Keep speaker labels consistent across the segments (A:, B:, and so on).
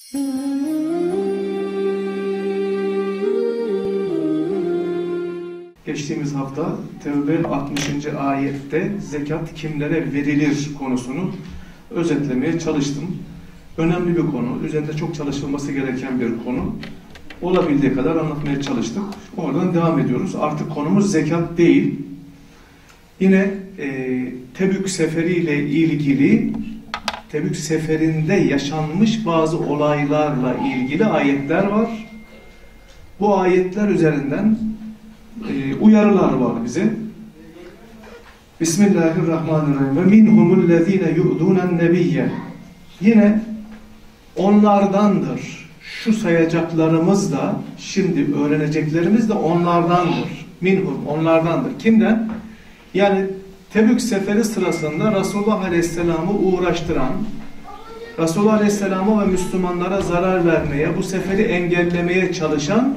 A: Geçtiğimiz hafta Tevbe 60. ayette zekat kimlere verilir konusunu özetlemeye çalıştım. Önemli bir konu, üzerinde çok çalışılması gereken bir konu. Olabildiği kadar anlatmaya çalıştık. Oradan devam ediyoruz. Artık konumuz zekat değil. Yine Tebük seferiyle ilgili, Tebük seferinde yaşanmış bazı olaylarla ilgili ayetler var. Bu ayetler üzerinden uyarılar var bize. Bismillahirrahmanirrahim. Ve minhumullezine yu'dunen nebiyye. Yine onlardandır. Şu sayacaklarımız da, şimdi öğreneceklerimiz de onlardandır. Minhum, onlardandır. Kimden? Yani Tebük seferi sırasında Resulullah Aleyhisselam'ı uğraştıran, Resulullah Aleyhisselam'a ve Müslümanlara zarar vermeye, bu seferi engellemeye çalışan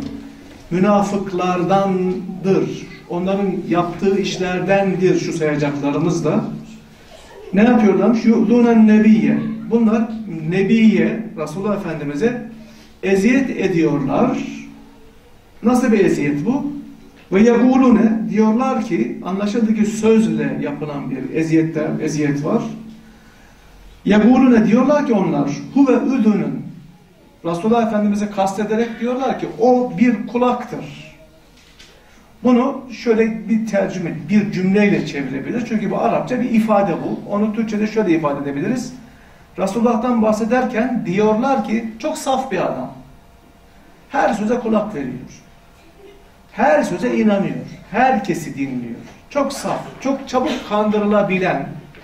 A: münafıklardandır. Onların yaptığı işlerdendir şu sayacaklarımız da. Ne yapıyorlarmış? Yu'dunen nebiyye. Bunlar Nebiye, Resulullah Efendimiz'e eziyet ediyorlar. Nasıl bir eziyet bu? Ve yegulune, diyorlar ki, anlaşıldı ki sözle yapılan bir eziyet var. Yegulune, diyorlar ki onlar, huve üdünün, Resulullah Efendimiz'e kastederek diyorlar ki o bir kulaktır. Bunu şöyle bir tercüme, bir cümleyle çevirebilir. Çünkü bu Arapça bir ifade bu. Onu Türkçe'de şöyle ifade edebiliriz. Resulullah'tan bahsederken diyorlar ki çok saf bir adam. Her söze kulak veriyor. Her söze inanıyor. Herkesi dinliyor. Çok saf, çok çabuk kandırılabilen.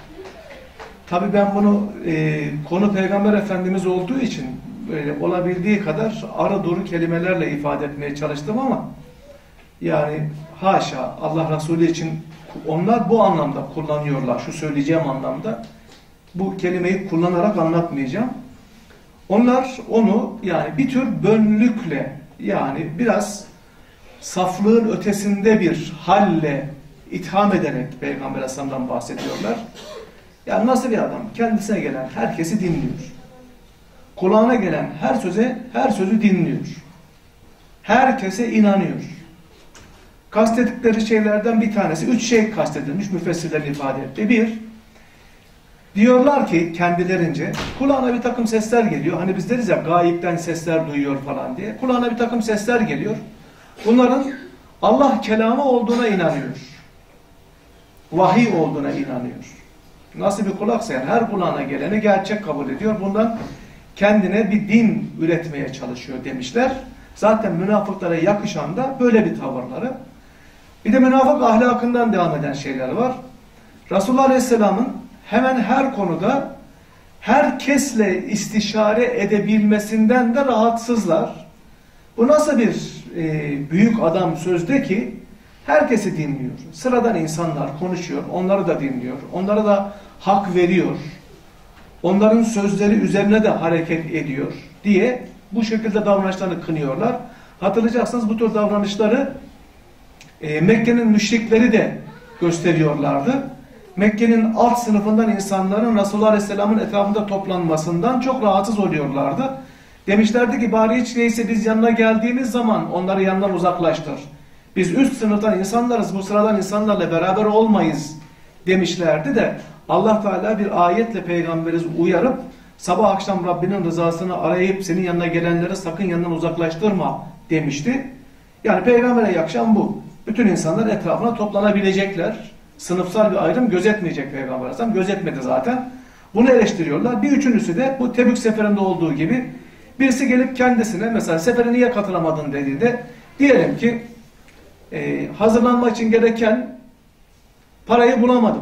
A: Tabii ben bunu konu Peygamber Efendimiz olduğu için böyle olabildiği kadar arı duru kelimelerle ifade etmeye çalıştım ama yani haşa, Allah Resulü için onlar bu anlamda kullanıyorlar. Şu söyleyeceğim anlamda. Bu kelimeyi kullanarak anlatmayacağım. Onlar onu yani bir tür bönlükle, yani biraz saflığın ötesinde bir halle itham ederek Peygamber Aleyhisselam'dan bahsediyorlar. Yani nasıl bir adam? Kendisine gelen herkesi dinliyor. Kulağına gelen her sözü dinliyor. Herkese inanıyor. Kastettikleri şeylerden bir tanesi, 3 şey kastedilmiş müfessirlerin ifade etti. Bir, diyorlar ki kendilerince kulağına bir takım sesler geliyor. Hani biz deriz ya gayipten sesler duyuyor falan diye. Kulağına bir takım sesler geliyor. Bunların Allah kelamı olduğuna inanıyor. Vahiy olduğuna inanıyor. Nasıl bir kulaksa yani her kulağına geleni gerçek kabul ediyor. Bundan kendine bir din üretmeye çalışıyor demişler. Zaten münafıklara yakışan da böyle bir tavırları. Bir de münafık ahlakından devam eden şeyler var. Resulullah Aleyhisselam'ın hemen her konuda herkesle istişare edebilmesinden de rahatsızlar. Bu nasıl bir büyük adam sözde ki herkesi dinliyor. Sıradan insanlar konuşuyor, onları da dinliyor. Onlara da hak veriyor. Onların sözleri üzerine de hareket ediyor diye bu şekilde davranışlarını kınıyorlar. Hatırlayacaksınız bu tür davranışları Mekke'nin müşrikleri de gösteriyorlardı. Mekke'nin alt sınıfından insanların Resulullah Aleyhisselam'ın etrafında toplanmasından çok rahatsız oluyorlardı. Demişlerdi ki bari hiç neyse biz yanına geldiğimiz zaman onları yanından uzaklaştır. Biz üst sınıftan insanlarız, bu sıradan insanlarla beraber olmayız demişlerdi de Allah Teala bir ayetle peygamberi uyarıp sabah akşam Rabbinin rızasını arayıp senin yanına gelenleri sakın yanından uzaklaştırma demişti. Yani peygambere yakışan bu. Bütün insanlar etrafına toplanabilecekler. Sınıfsal bir ayrım gözetmeyecek Peygamber Aleyhisselam. Gözetmedi zaten. Bunu eleştiriyorlar. Bir üçüncüsü de bu Tebük seferinde olduğu gibi birisi gelip kendisine mesela sefere niye katılamadın dediğinde diyelim ki hazırlanmak için gereken parayı bulamadım.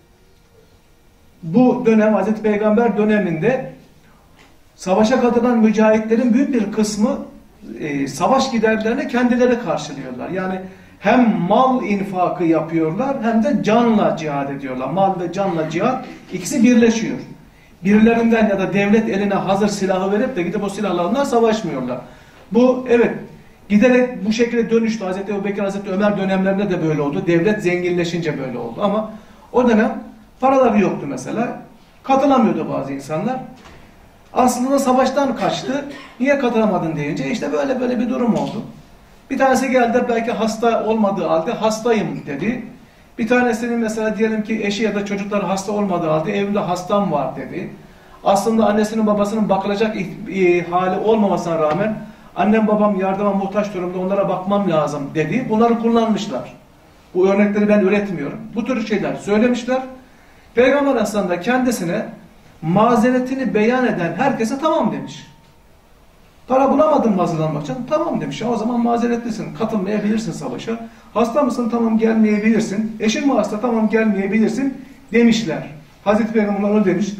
A: Bu dönem Hazreti Peygamber döneminde savaşa katılan mücahitlerin büyük bir kısmı savaş giderlerini kendileri karşılıyorlar. Yani hem mal infakı yapıyorlar hem de canla cihad ediyorlar. Mal ve canla cihad ikisi birleşiyor. Birilerinden ya da devlet eline hazır silahı verip de gidip o silahlarla savaşmıyorlar. Bu evet giderek bu şekilde dönüştü. Hazreti Ebubekir, Hazreti Ömer dönemlerinde de böyle oldu. Devlet zenginleşince böyle oldu. Ama o dönem paraları yoktu mesela. Katılamıyordu bazı insanlar. Aslında savaştan kaçtı. Niye katılamadın deyince işte böyle böyle bir durum oldu. Bir tanesi geldi belki hasta olmadığı halde hastayım dedi. Bir tanesinin mesela diyelim ki eşi ya da çocukları hasta olmadığı halde evimde hastam var dedi. Aslında annesinin babasının bakılacak hali olmamasına rağmen annem babam yardıma muhtaç durumda onlara bakmam lazım dedi. Bunları kullanmışlar. Bu örnekleri ben üretmiyorum. Bu tür şeyler söylemişler. Peygamber Aleyhisselam da kendisine mazeretini beyan eden herkese tamam demiş. Para bulamadın mı hazırlanmak için? Tamam demiş. O zaman mazeretlisin. Katılmayabilirsin savaşa. Hasta mısın? Tamam gelmeyebilirsin. Eşin mi hasta? Tamam gelmeyebilirsin demişler. Hazreti Peygamber öyle demiş.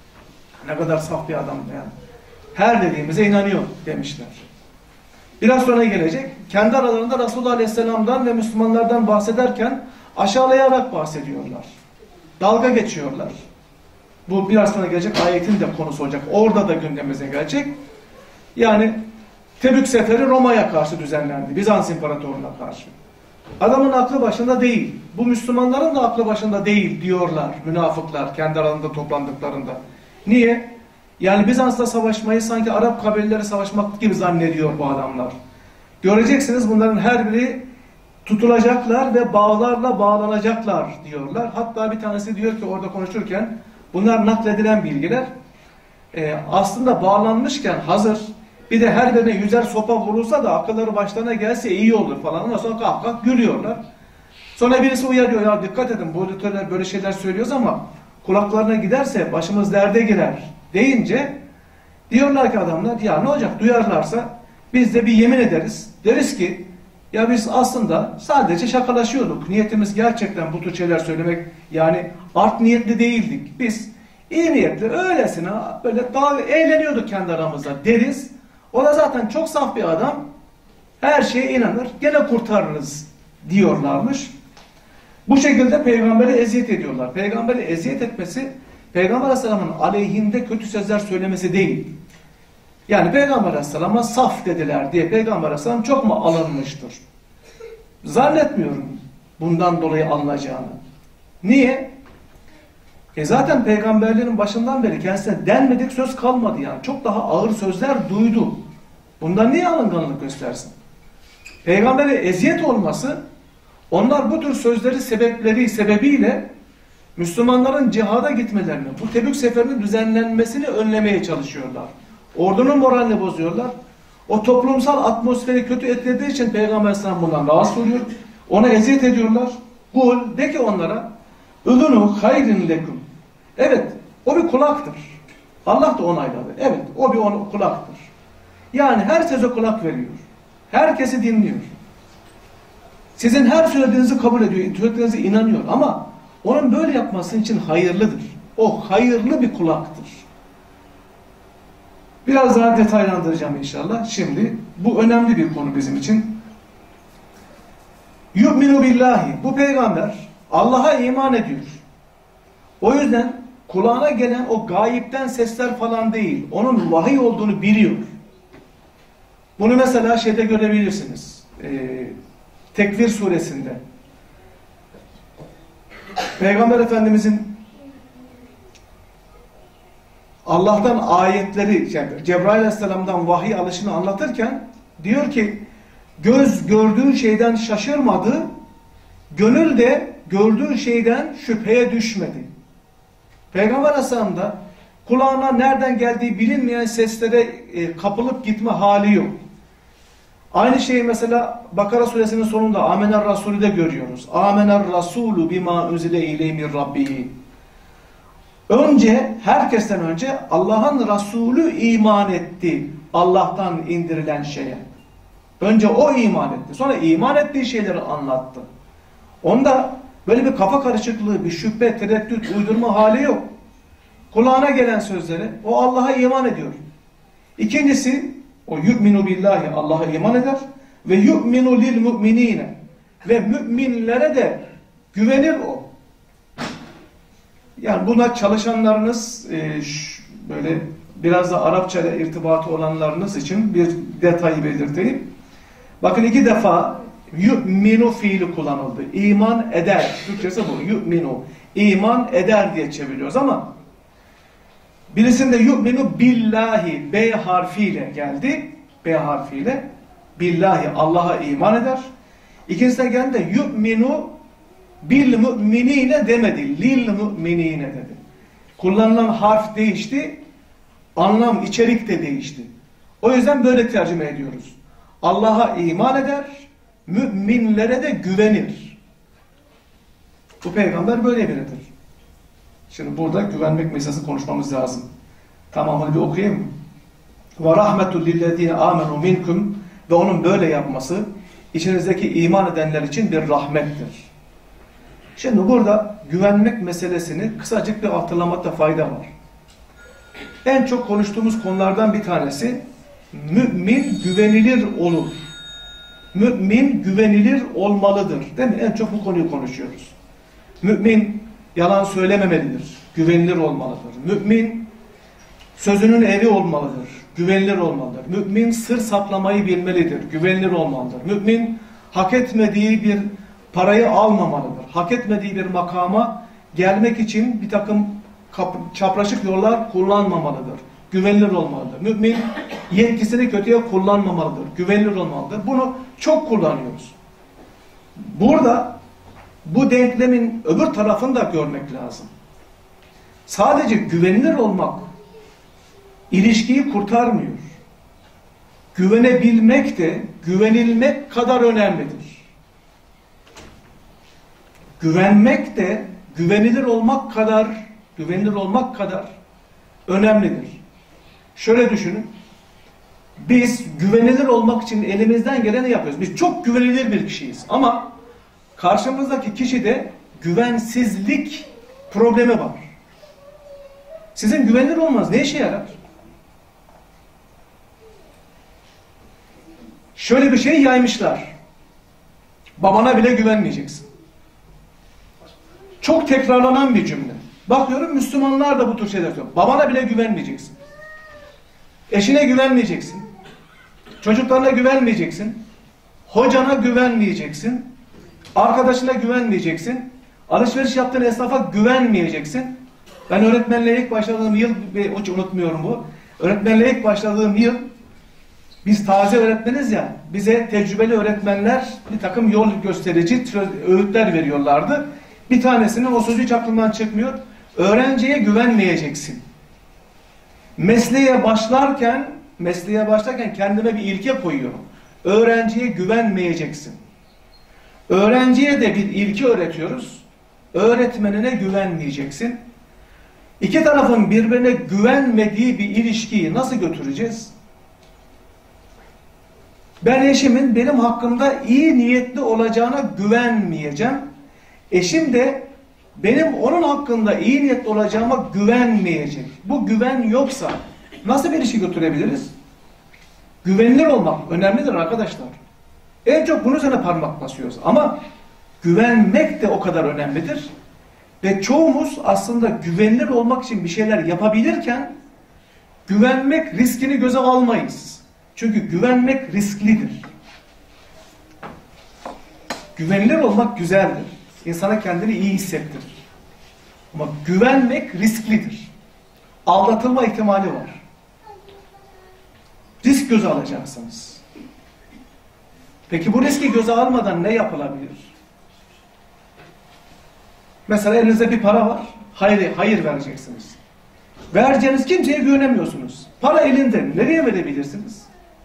A: Ne kadar saf bir adam yani. Her dediğimize inanıyor demişler. Biraz sonra gelecek. Kendi aralarında Resulullah Aleyhisselam'dan ve Müslümanlardan bahsederken aşağılayarak bahsediyorlar. Dalga geçiyorlar. Bu biraz sonra gelecek ayetin de konusu olacak. Orada da gündemimize gelecek. Yani Tebük seferi Roma'ya karşı düzenlendi. Bizans İmparatorluğu'na karşı. Adamın aklı başında değil. Bu Müslümanların da aklı başında değil diyorlar münafıklar kendi aralarında toplandıklarında. Niye? Yani Bizans'ta savaşmayı sanki Arap kabileleri savaşmak gibi zannediyor bu adamlar. Göreceksiniz bunların her biri tutulacaklar ve bağlarla bağlanacaklar diyorlar. Hatta bir tanesi diyor ki orada konuşurken bunlar nakledilen bilgiler aslında bağlanmışken hazır bir de her birine 100'er sopa vurulsa da akılları başlarına gelse iyi olur falan ama sonra kalk kalk gülüyorlar. Sonra birisi uyarıyor ya dikkat edin bu editörler böyle şeyler söylüyoruz ama kulaklarına giderse başımız derde girer deyince diyorlar ki adamlar ya ne olacak duyarlarsa biz de bir yemin ederiz. Deriz ki ya biz aslında sadece şakalaşıyorduk. Niyetimiz gerçekten bu tür şeyler söylemek yani art niyetli değildik. Biz iyi niyetli öylesine böyle daha eğleniyorduk kendi aramızda deriz. O da zaten çok saf bir adam. Her şeye inanır. Gene kurtarırız diyorlarmış. Bu şekilde peygambere eziyet ediyorlar. Peygambere eziyet etmesi Peygamber Aleyhisselam'ın aleyhinde kötü sözler söylemesi değil. Yani Peygamber Aleyhisselam'a saf dediler diye Peygamber Aleyhisselam çok mu alınmıştır? Zannetmiyorum bundan dolayı alınacağını. Niye? Zaten peygamberlerin başından beri kendisine denmedik söz kalmadı yani. Çok daha ağır sözler duydu. Bundan niye alınganlık göstersin? Peygambere eziyet olması, onlar bu tür sözleri sebebiyle Müslümanların cihada gitmelerini, bu Tebük seferinin düzenlenmesini önlemeye çalışıyorlar. Ordunun moralini bozuyorlar. O toplumsal atmosferi kötü etkilediği için Peygamber Aleyhisselam bundan rahatsız oluyor. Ona eziyet ediyorlar. Kul de ki onlara Üdünü hayrin lekum. Evet, o bir kulaktır. Allah da onayladı. Evet, o bir kulaktır. Yani her söze kulak veriyor. Herkesi dinliyor. Sizin her söylediğinizi kabul ediyor, söylediğinize inanıyor ama onun böyle yapması için hayırlıdır. O hayırlı bir kulaktır. Biraz daha detaylandıracağım inşallah. Şimdi bu önemli bir konu bizim için. Yu'minu billahi. Bu peygamber Allah'a iman ediyor. O yüzden kulağına gelen o gayipten sesler falan değil. Onun vahiy olduğunu biliyor. Bunu mesela şeyde görebilirsiniz. Tekvir suresinde. Peygamber Efendimizin Allah'tan ayetleri, yani Cebrail Aleyhisselam'dan vahiy alışını anlatırken diyor ki göz gördüğü şeyden şaşırmadı, gönül de gördüğü şeyden şüpheye düşmedi. Peygamber Aleyhisselam da kulağına nereden geldiği bilinmeyen seslere kapılıp gitme hali yok. Aynı şeyi mesela Bakara suresinin sonunda Amener Rasulü de görüyoruz. Amener Rasulü bima unzile ileyhi min rabbihi. Önce, herkesten önce Allah'ın Resulü iman etti Allah'tan indirilen şeye. Önce o iman etti. Sonra iman ettiği şeyleri anlattı. Onda böyle bir kafa karışıklığı, bir şüphe, tereddüt, uydurma hali yok. Kulağına gelen sözleri, o Allah'a iman ediyor. İkincisi, o yu'minu billahi, Allah'a iman eder. Ve yu'minu lil mu'minine. Ve müminlere de güvenir o. Yani buna çalışanlarınız, böyle biraz da Arapça ile irtibatı olanlarınız için bir detayı belirteyim. Bakın 2 defa yu'minu fiili kullanıldı. İman eder. Türkçesi bu. Yu'minu. İman eder diye çeviriyoruz ama Birisinde yu'minu billahi, B harfiyle geldi. B harfiyle. Billahi, Allah'a iman eder. İkincisine geldi de yu'minu bil müminine demedi. Lil müminine dedi. Kullanılan harf değişti. Anlam, içerik de değişti. O yüzden böyle tercüme ediyoruz. Allah'a iman eder, müminlere de güvenir. Bu peygamber böyle biridir. Şimdi burada güvenmek meselesi konuşmamız lazım. Tamamını bir okuyayım mı? Ve rahmetul lillezine amenu minkum, ve onun böyle yapması içinizdeki iman edenler için bir rahmettir. Şimdi burada güvenmek meselesini kısacık bir hatırlamakta fayda var. En çok konuştuğumuz konulardan bir tanesi, mümin güvenilir olur. Mümin güvenilir olmalıdır. Değil mi? En çok bu konuyu konuşuyoruz. Mümin yalan söylememelidir. Güvenilir olmalıdır. Mümin sözünün eri olmalıdır. Güvenilir olmalıdır. Mümin sır saklamayı bilmelidir. Güvenilir olmalıdır. Mümin hak etmediği bir parayı almamalıdır. Hak etmediği bir makama gelmek için bir takım çapraşık yollar kullanmamalıdır. Güvenilir olmalıdır. Mümin yetkisini kötüye kullanmamalıdır. Güvenilir olmalıdır. Bunu çok kullanıyoruz. Burada bu denklemin öbür tarafını da görmek lazım. Sadece güvenilir olmak ilişkiyi kurtarmıyor. Güvenebilmek de güvenilmek kadar önemlidir. Güvenmek de güvenilir olmak kadar önemlidir. Şöyle düşünün. Biz güvenilir olmak için elimizden geleni yapıyoruz. Biz çok güvenilir bir kişiyiz. Ama karşımızdaki kişide güvensizlik problemi var. Sizin güvenilir olmanız ne işe yarar? Şöyle bir şey yaymışlar. Babana bile güvenmeyeceksin. Çok tekrarlanan bir cümle. Bakıyorum Müslümanlar da bu tür şeyler söylüyor. Babana bile güvenmeyeceksin. Eşine güvenmeyeceksin. Çocuklarına güvenmeyeceksin. Hocana güvenmeyeceksin. Arkadaşına güvenmeyeceksin. Alışveriş yaptığın esnafa güvenmeyeceksin. Ben öğretmenliğe ilk başladığım yıl, hiç unutmuyorum bu. Öğretmenliğe ilk başladığım yıl, biz taze öğretmeniz ya, bize tecrübeli öğretmenler bir takım yol gösterici öğütler veriyorlardı. Bir tanesinin o sözü hiç aklımdan çıkmıyor. Öğrenciye güvenmeyeceksin. Mesleğe başlarken kendime bir ilke koyuyorum. Öğrenciye güvenmeyeceksin. Öğrenciye de bir ilke öğretiyoruz. Öğretmenine güvenmeyeceksin. İki tarafın birbirine güvenmediği bir ilişkiyi nasıl götüreceğiz? Ben eşimin benim hakkımda iyi niyetli olacağına güvenmeyeceğim. Eşim de benim onun hakkında iyi niyetli olacağıma güvenmeyecek. Bu güven yoksa nasıl bir ilişki götürebiliriz? Güvenilir olmak önemlidir arkadaşlar. En çok bunun üzerine parmak basıyoruz. Ama güvenmek de o kadar önemlidir. Ve çoğumuz aslında güvenilir olmak için bir şeyler yapabilirken güvenmek riskini göze almayız. Çünkü güvenmek risklidir. Güvenilir olmak güzeldir. İnsana kendini iyi hissettirir. Ama güvenmek risklidir. Aldatılma ihtimali var. Risk göze alacaksınız. Peki bu riski göze almadan ne yapılabilir? Mesela elinizde bir para var. Hayır vereceksiniz. Vereceğiniz kimseye güvenemiyorsunuz. Para elinde. Nereye verebilirsiniz?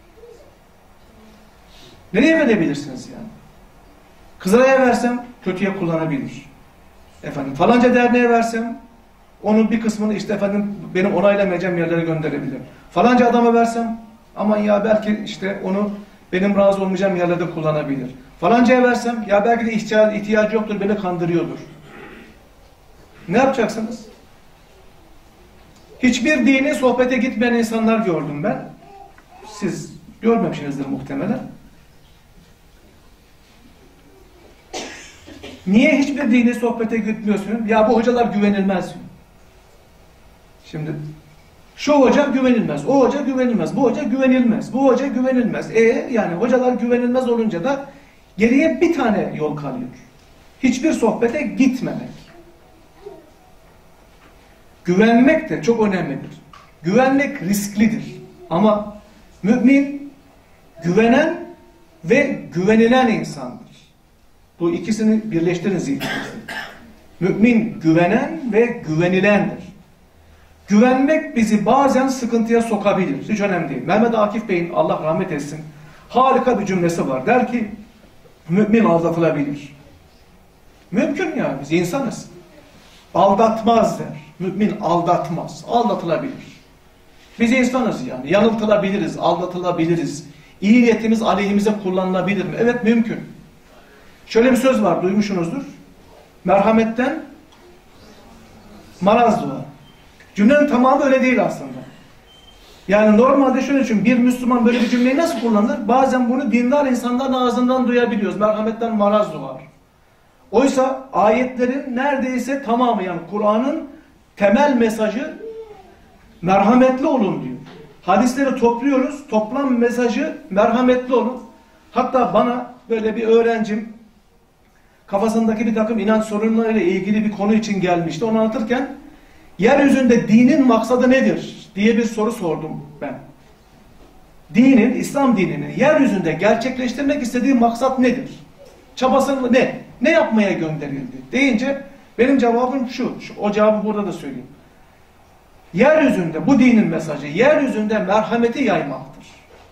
A: Nereye verebilirsiniz yani? Kızılay'a versem kötüye kullanabilir. Efendim falanca derneğe versem onun bir kısmını işte efendim benim onaylamayacağım yerlere gönderebilir. Falanca adama versem aman ya belki işte onu benim razı olmayacağım yerlerde kullanabilir. Falancaya versem ya belki de ihtiyacı yoktur, beni kandırıyordur. Ne yapacaksınız? Hiçbir dini sohbete gitmeyen insanlar gördüm ben. Siz görmemişsinizdir muhtemelen. Niye hiçbir dini sohbete gitmiyorsun? Ya bu hocalar güvenilmez. Şimdi şu hoca güvenilmez, o hoca güvenilmez, bu hoca güvenilmez, bu hoca güvenilmez. Yani hocalar güvenilmez olunca da geriye bir tane yol kalıyor. Hiçbir sohbete gitmemek. Güvenmek de çok önemlidir. Güvenmek risklidir. Ama mümin güvenen ve güvenilen insandır. Bu ikisini birleştirin zihninizde. Mümin güvenen ve güvenilendir. Güvenmek bizi bazen sıkıntıya sokabilir. Hiç önemli değil. Mehmet Akif Bey'in, Allah rahmet etsin, harika bir cümlesi var. Der ki, mümin aldatılabilir. Mümkün ya, biz insanız. Aldatmaz der. Mümin aldatmaz. Aldatılabilir. Biz insanız yani. Yanıltılabiliriz, aldatılabiliriz. İyi niyetimiz aleyhimize kullanılabilir mi? Evet, mümkün. Şöyle bir söz var, duymuşsunuzdur. Merhametten maraz doğar. Cümlenin tamamı öyle değil aslında. Yani normalde şöyle düşün, bir Müslüman böyle bir cümleyi nasıl kullanır? Bazen bunu dindar insanların ağzından duyabiliyoruz. Merhametten maraz doğar. Oysa ayetlerin neredeyse tamamı, yani Kur'an'ın temel mesajı merhametli olun diyor. Hadisleri topluyoruz, toplam mesajı merhametli olun. Hatta bana böyle bir öğrencim kafasındaki bir takım inanç sorunlarıyla ilgili bir konu için gelmişti. Onu anlatırken yeryüzünde dinin maksadı nedir diye bir soru sordum ben. Dinin, İslam dininin yeryüzünde gerçekleştirmek istediği maksat nedir? Çabası ne? Ne yapmaya gönderildi? Deyince benim cevabım şu. O cevabı burada da söyleyeyim. Yeryüzünde, bu dinin mesajı, yeryüzünde merhameti yaymaktır.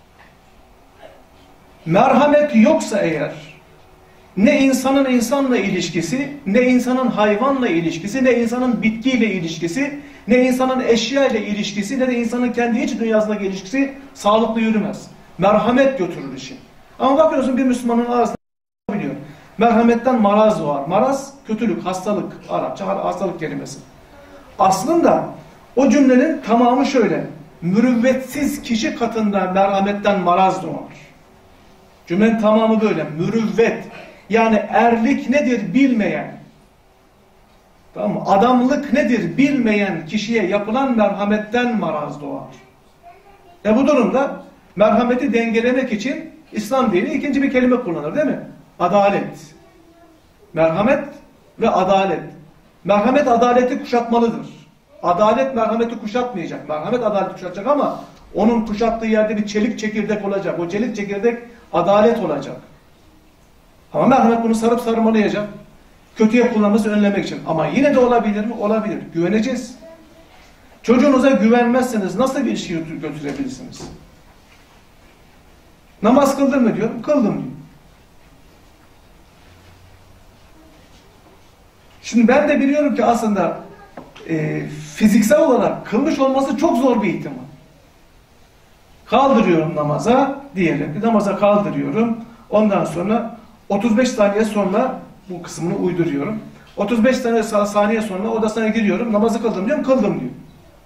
A: Merhamet yoksa eğer, ne insanın insanla ilişkisi, ne insanın hayvanla ilişkisi, ne insanın bitkiyle ilişkisi, ne insanın eşya ile ilişkisi, ne de insanın kendi iç dünyasındaki ilişkisi sağlıklı yürümez. Merhamet götürür işi. Ama bakıyorsun bir Müslümanın ağzına biliyor. Merhametten maraz var. Maraz, kötülük, hastalık. Arapça hastalık kelimesi. Aslında o cümlenin tamamı şöyle. Mürüvvetsiz kişi katında merhametten maraz doğar. Cümlenin tamamı böyle. Mürüvvet. Yani erlik nedir bilmeyen, tamam mı? Adamlık nedir bilmeyen kişiye yapılan merhametten maraz doğar. Bu durumda merhameti dengelemek için İslam dini ikinci bir kelime kullanır, değil mi? Adalet. Merhamet ve adalet. Merhamet adaleti kuşatmalıdır. Adalet merhameti kuşatmayacak. Merhamet adaleti kuşatacak ama onun kuşattığı yerde bir çelik çekirdek olacak. O çelik çekirdek adalet olacak. Ama merhamet bunu sarıp sarmalayacak. Kötüye kullanması önlemek için. Ama yine de olabilir mi? Olabilir. Güveneceğiz. Çocuğunuza güvenmezseniz nasıl bir ilişki götürebilirsiniz? Namaz kıldın mı diyorum. Kıldım diyor. Şimdi ben de biliyorum ki aslında fiziksel olarak kılmış olması çok zor bir ihtimal. Kaldırıyorum namaza diyelim. Namaza kaldırıyorum. Ondan sonra 35 saniye sonra bu kısmını uyduruyorum. 35 saniye sonra odasına giriyorum. Namazı kıldım diyorum. Kıldım diyor.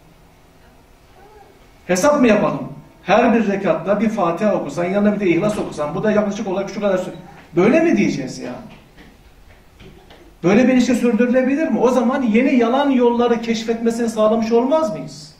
A: Hesap mı yapalım? Her bir rekatta bir Fatiha okusan, yanına bir de İhlas okusan, bu da yaklaşık olarak şu kadar. Böyle mi diyeceğiz yani? Böyle bir ilişki sürdürülebilir mi? O zaman yeni yalan yolları keşfetmesini sağlamış olmaz mıyız?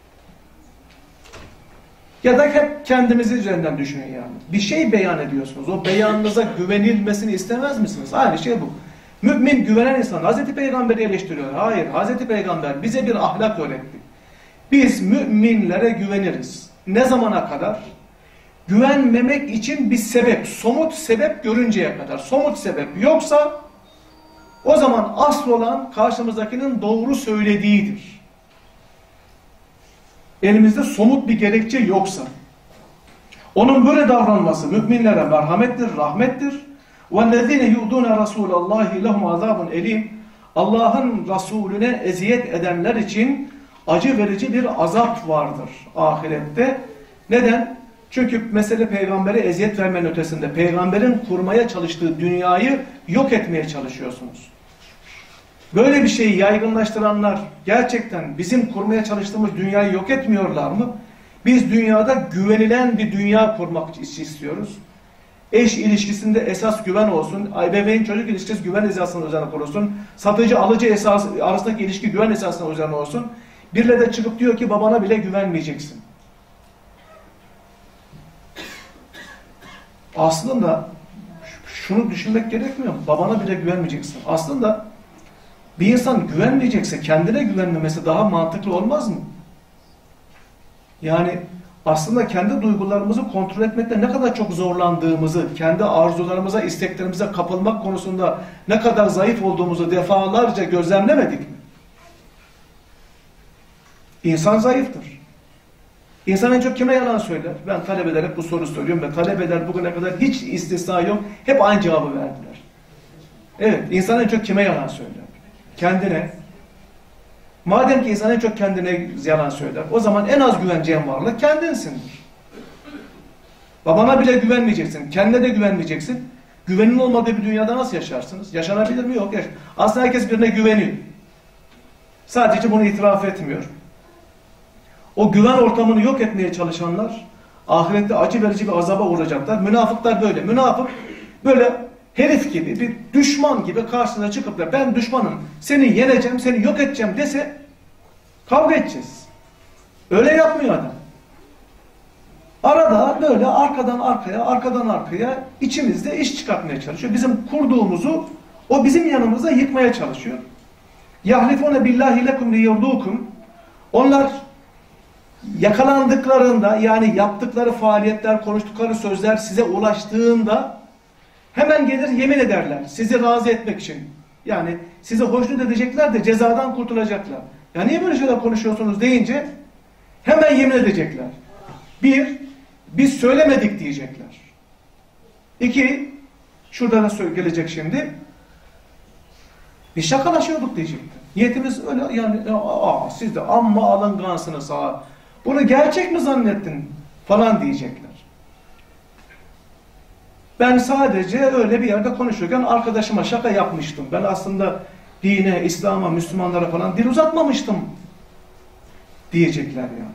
A: Ya da hep kendimizi üzerinden düşünün yani. Bir şey beyan ediyorsunuz. O beyanınıza güvenilmesini istemez misiniz? Aynı şey bu. Mümin güvenen insan Hazreti Peygamber'i eleştiriyor. Hayır, Hazreti Peygamber bize bir ahlak öğretti. Biz müminlere güveniriz. Ne zamana kadar? Güvenmemek için bir sebep, somut sebep görünceye kadar. Somut sebep yoksa o zaman asıl olan karşımızdakinin doğru söylediğidir. Elimizde somut bir gerekçe yoksa. Onun böyle davranması müminlere merhamettir, rahmettir. وَالَّذِينَ يُؤْدُونَ رَسُولَ اللّٰهِ لَهُمْ عَذَابٌ اَلِيمٌ Allah'ın Resulüne eziyet edenler için acı verici bir azap vardır ahirette. Neden? Çünkü mesele peygambere eziyet vermenin ötesinde. Peygamberin kurmaya çalıştığı dünyayı yok etmeye çalışıyorsunuz. Böyle bir şeyi yaygınlaştıranlar gerçekten bizim kurmaya çalıştığımız dünyayı yok etmiyorlar mı? Biz dünyada güvenilen bir dünya kurmak istiyoruz. Eş ilişkisinde esas güven olsun. Ebeveyn çocuk ilişkisi güven esasının üzerine kurulsun. Satıcı alıcı esası arasındaki ilişki güven esasının üzerine olsun. Birileri de çıkıp diyor ki babana bile güvenmeyeceksin. Aslında şunu düşünmek gerekmiyor mu? Babana bile güvenmeyeceksin. Aslında Bir insan güvenmeyecekse kendine güvenmemesi daha mantıklı olmaz mı? Yani aslında kendi duygularımızı kontrol etmekte ne kadar çok zorlandığımızı, kendi arzularımıza, isteklerimize kapılmak konusunda ne kadar zayıf olduğumuzu defalarca gözlemlemedik mi? İnsan zayıftır. İnsan en çok kime yalan söyler? Ben talebelere hep bu soru soruyorum ve talebeler bugüne kadar hiç istisna yok. Hep aynı cevabı verdiler. Evet, insan en çok kime yalan söyler? Kendine. Madem ki insan en çok kendine yalan söyler, o zaman en az güveneceğin varlık kendinsindir. Babana bile güvenmeyeceksin, kendine de güvenmeyeceksin. Güvenin olmadığı bir dünyada nasıl yaşarsınız? Yaşanabilir mi? Yok. Aslında herkes birine güveniyor. Sadece bunu itiraf etmiyor. O güven ortamını yok etmeye çalışanlar ahirette acı verici bir azaba uğrayacaklar. Münafıklar böyle. Münafık böyle herif gibi, bir düşman gibi karşısına çıkıp da ben düşmanım, seni yeneceğim, seni yok edeceğim dese kavga edeceğiz. Öyle yapmıyor adam. Arada böyle arkadan arkaya, arkadan arkaya içimizde iş çıkartmaya çalışıyor. Bizim kurduğumuzu o bizim yanımıza yıkmaya çalışıyor. يَحْلِفُونَ بِاللّٰهِ لَكُمْ لِيَرْضُوكُمْ Onlar yakalandıklarında, yani yaptıkları faaliyetler, konuştukları sözler size ulaştığında hemen gelir yemin ederler sizi razı etmek için. Yani sizi hoşnut edecekler de cezadan kurtulacaklar. Ya niye böyle şeyler konuşuyorsunuz deyince hemen yemin edecekler. Bir, biz söylemedik diyecekler. İki, şurada da gelecek şimdi. Biz şakalaşıyorduk diyecekler. Niyetimiz öyle yani siz de amma alıngansınız ha. Bunu gerçek mi zannettin falan diyecekler. Ben sadece öyle bir yerde konuşurken arkadaşıma şaka yapmıştım. Ben aslında dine, İslam'a, Müslümanlara falan dil uzatmamıştım diyecekler yani.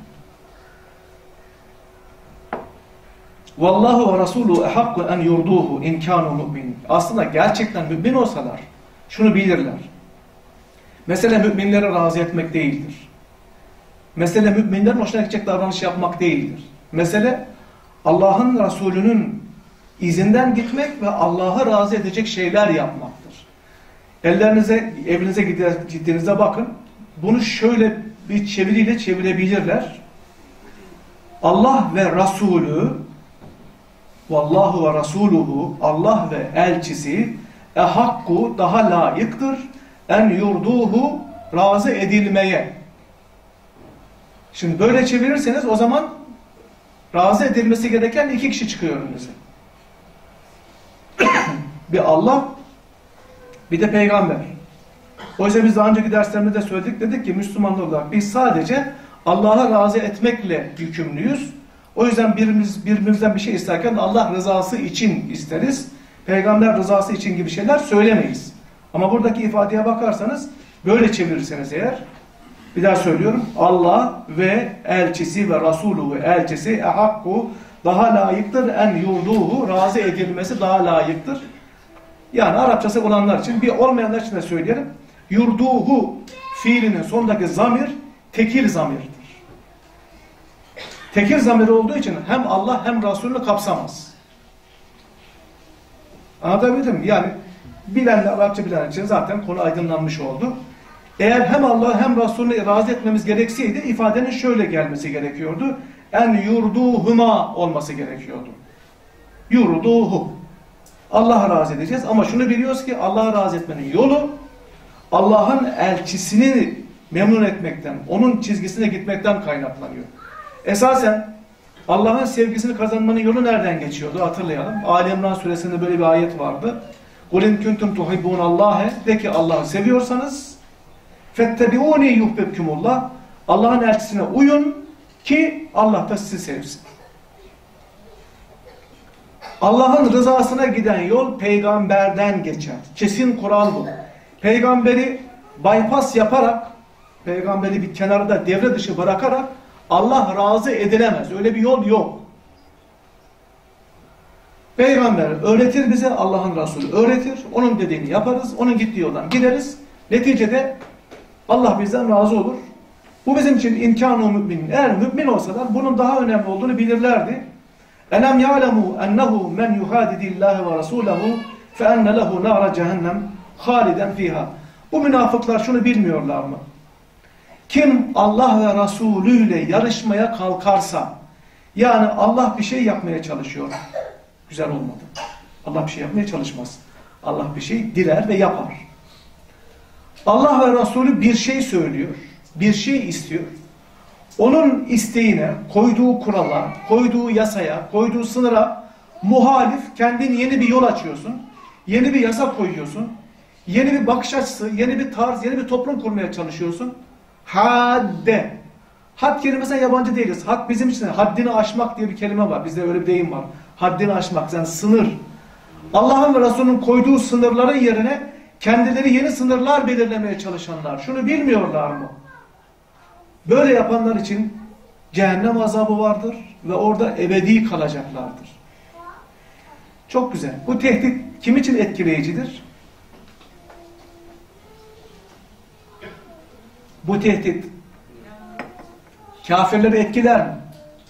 A: Vallahu ve Rasuluhu ehakku en yurduhu in kanu mu'min. Aslında gerçekten mümin olsalar şunu bilirler. Mesele müminlere razı etmek değildir. Mesele müminlerin hoşuna gidecek davranış yapmak değildir. Mesele Allah'ın Resulü'nün izinden gitmek ve Allah'ı razı edecek şeyler yapmaktır. Evinize gittiğinizde bakın, bunu şöyle bir çeviriyle çevirebilirler. Allah ve Resulü, vallahu ve Resuluhu, Allah ve elçisi, ehakku daha layıktır, en yurduhu razı edilmeye. Şimdi böyle çevirirseniz o zaman razı edilmesi gereken iki kişi çıkıyor önünüze. Bir Allah, bir de peygamber. O yüzden biz daha önceki derslerimizde söyledik, dedik ki Müslümanlar olarak biz sadece Allah'a razı etmekle yükümlüyüz. O yüzden birbirimizden bir şey isterken Allah rızası için isteriz. Peygamber rızası için gibi şeyler söylemeyiz. Ama buradaki ifadeye bakarsanız böyle çevirirseniz eğer, bir daha söylüyorum, Allah ve elçisi ve Resulü ve elçisi ehakku daha layıktır, en yurduhu razı edilmesi daha layıktır. Yani Arapçası olanlar için, bir olmayanlar için de söyleyelim. Yurduhu fiilinin sondaki zamir tekil zamirdir. Tekil zamir olduğu için hem Allah hem Resulü kapsamaz. Anlatabildim mi? Yani bilenler, Arapça bilenler için zaten konu aydınlanmış oldu. Eğer hem Allah hem Resulü'nü razı etmemiz gerekseydi ifadenin şöyle gelmesi gerekiyordu. En yurduhuma olması gerekiyordu. Yurduhu. Allah'a razı edeceğiz ama şunu biliyoruz ki Allah'a razı etmenin yolu Allah'ın elçisini memnun etmekten, onun çizgisine gitmekten kaynaklanıyor. Esasen Allah'ın sevgisini kazanmanın yolu nereden geçiyordu? Hatırlayalım. Ali İmran suresinde böyle bir ayet vardı. قُلْ اِنْ كُنْتُمْ تُحِبُّونَ اللّٰهِ De ki Allah'ı seviyorsanız فَاتَّبِعُونِي يُحْبِبْكُمُ اللّٰهِ Allah'ın elçisine uyun ki Allah da sizi sevsin. Allah'ın rızasına giden yol peygamberden geçer. Kesin kural bu. Peygamberi bypass yaparak, peygamberi bir kenarda devre dışı bırakarak Allah razı edilemez. Öyle bir yol yok. Peygamber öğretir bize, Allah'ın Resulü öğretir. Onun dediğini yaparız. Onun gittiği yoldan gideriz. Neticede Allah bizden razı olur. Bu bizim için imkan-ı mümin. Eğer mümin olsalar bunun daha önemli olduğunu bilirlerdi. Elem ya'lemu ennehu men yuhadidillahi ve rasulehu fe enne lehu nara cehennem haliden fiha. Bu münafıklar şunu bilmiyorlar mı? Kim Allah ve Resulü ile yarışmaya kalkarsa, yani Allah bir şey yapmaya çalışıyor. Güzel olmadı. Allah bir şey yapmaya çalışmaz. Allah bir şey diler ve yapar. Allah ve Resulü bir şey söylüyor, bir şey istiyor. Onun isteğine, koyduğu kurala, koyduğu yasaya, koyduğu sınıra muhalif kendin yeni bir yol açıyorsun. Yeni bir yasa koyuyorsun. Yeni bir bakış açısı, yeni bir tarz, yeni bir toplum kurmaya çalışıyorsun. Hadde. Had kelimesine yabancı değiliz. Had bizim için haddini aşmak diye bir kelime var. Bizde öyle bir deyim var. Haddini aşmak, yani sınır. Allah'ın ve Resulünün koyduğu sınırların yerine kendileri yeni sınırlar belirlemeye çalışanlar. Şunu bilmiyorlar mı? Böyle yapanlar için cehennem azabı vardır ve orada ebedi kalacaklardır. Çok güzel. Bu tehdit kim için etkileyicidir? Bu tehdit kafirleri etkiler mi?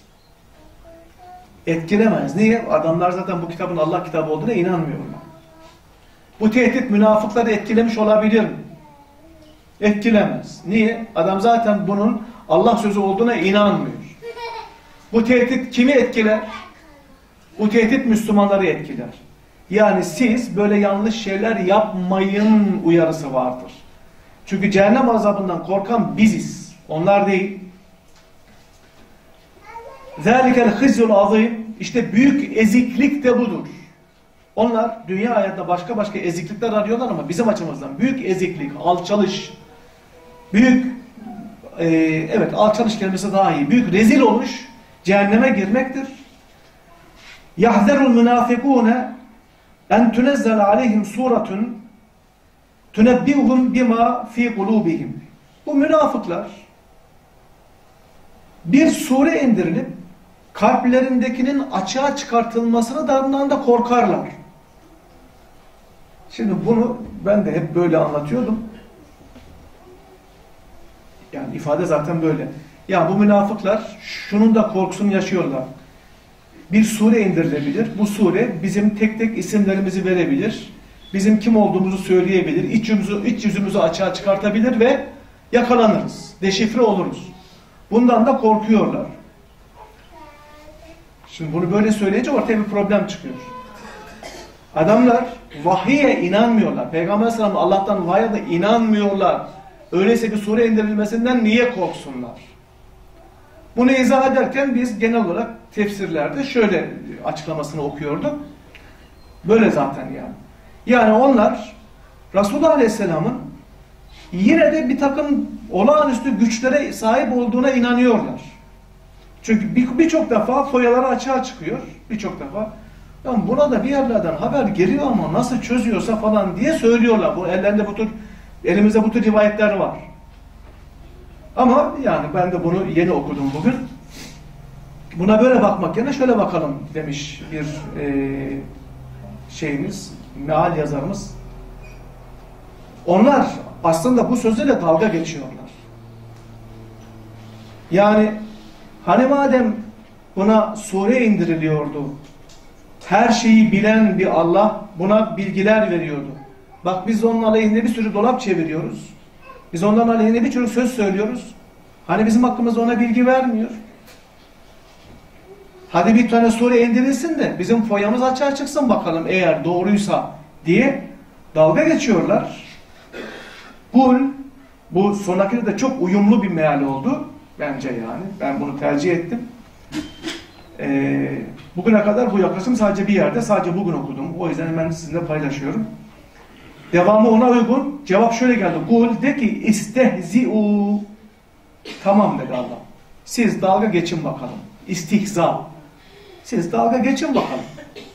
A: Etkilemez. Niye? Adamlar zaten bu kitabın Allah kitabı olduğuna inanmıyorlar. Bu tehdit münafıkları etkilemiş olabilir mi? Etkilemez. Niye? Adam zaten bunun Allah sözü olduğuna inanmıyor. Bu tehdit kimi etkiler? Bu tehdit Müslümanları etkiler. Yani siz böyle yanlış şeyler yapmayın uyarısı vardır. Çünkü cehennem azabından korkan biziz. Onlar değil. ذَٰلِكَ الْخِزْيُ الْعَظِيمِ İşte büyük eziklik de budur. Onlar dünya hayatında başka eziklikler arıyorlar ama bizim açımızdan büyük eziklik, alçalış, büyük, evet alçalış kelimesi daha iyi, büyük rezil oluş, cehenneme girmektir. يَحْذَرُ الْمُنَافِقُونَ اَنْ تُنَزَّلَ عَلَيْهِمْ سُورَةٌ تُنَبِّئُهُمْ بِمَا ف۪ي قُلُوبِهِمْ Bu münafıklar bir sure indirilip kalplerindekinin açığa çıkartılmasını da korkarlar. Şimdi bunu ben de hep böyle anlatıyordum. Yani ifade zaten böyle. Ya bu münafıklar şunun da korkusunu yaşıyorlar. Bir sure indirilebilir. Bu sure bizim tek tek isimlerimizi verebilir. Bizim kim olduğumuzu söyleyebilir. İç yüzümüzü açığa çıkartabilir ve yakalanırız. Deşifre oluruz. Bundan da korkuyorlar. Şimdi bunu böyle söyleyince ortaya bir problem çıkıyor. Adamlar vahiye inanmıyorlar. Peygamber Aleyhisselam Allah'tan vahiye de inanmıyorlar. Öyleyse bir sure indirilmesinden niye korksunlar? Bunu izah ederken biz genel olarak tefsirlerde şöyle açıklamasını okuyorduk. Böyle zaten yani. Yani onlar Resulullah Aleyhisselam'ın yine de bir takım olağanüstü güçlere sahip olduğuna inanıyorlar. Çünkü birçok defa foyaları açığa çıkıyor. Birçok defa. Yani buna da bir yerlerden haber geliyor ama nasıl çözüyorsa falan diye söylüyorlar. Bu elimizde bu tür rivayetler var. Ama yani ben de bunu yeni okudum bugün. Buna böyle bakmak yerine şöyle bakalım demiş bir meal yazarımız. Onlar aslında bu sözlerle dalga geçiyorlar. Yani hani madem buna sure indiriliyordu, her şeyi bilen bir Allah buna bilgiler veriyordu. Bak biz onun aleyhinde bir sürü dolap çeviriyoruz. Biz onların aleyhinde bir sürü söz söylüyoruz. Hani bizim hakkımızda ona bilgi vermiyor. Hadi bir tane sure indirilsin de bizim foyamız açığa çıksın bakalım eğer doğruysa diye dalga geçiyorlar. Bu sonrakine de çok uyumlu bir meal oldu. Bence yani. Ben bunu tercih ettim. Bugüne kadar bu yaklaşım sadece bir yerde, sadece bugün okudum. O yüzden hemen sizinle paylaşıyorum. Devamı ona uygun. Cevap şöyle geldi. Kul de ki istehzi'u. Tamam dedi Allah. Siz dalga geçin bakalım. İstihza. Siz dalga geçin bakalım.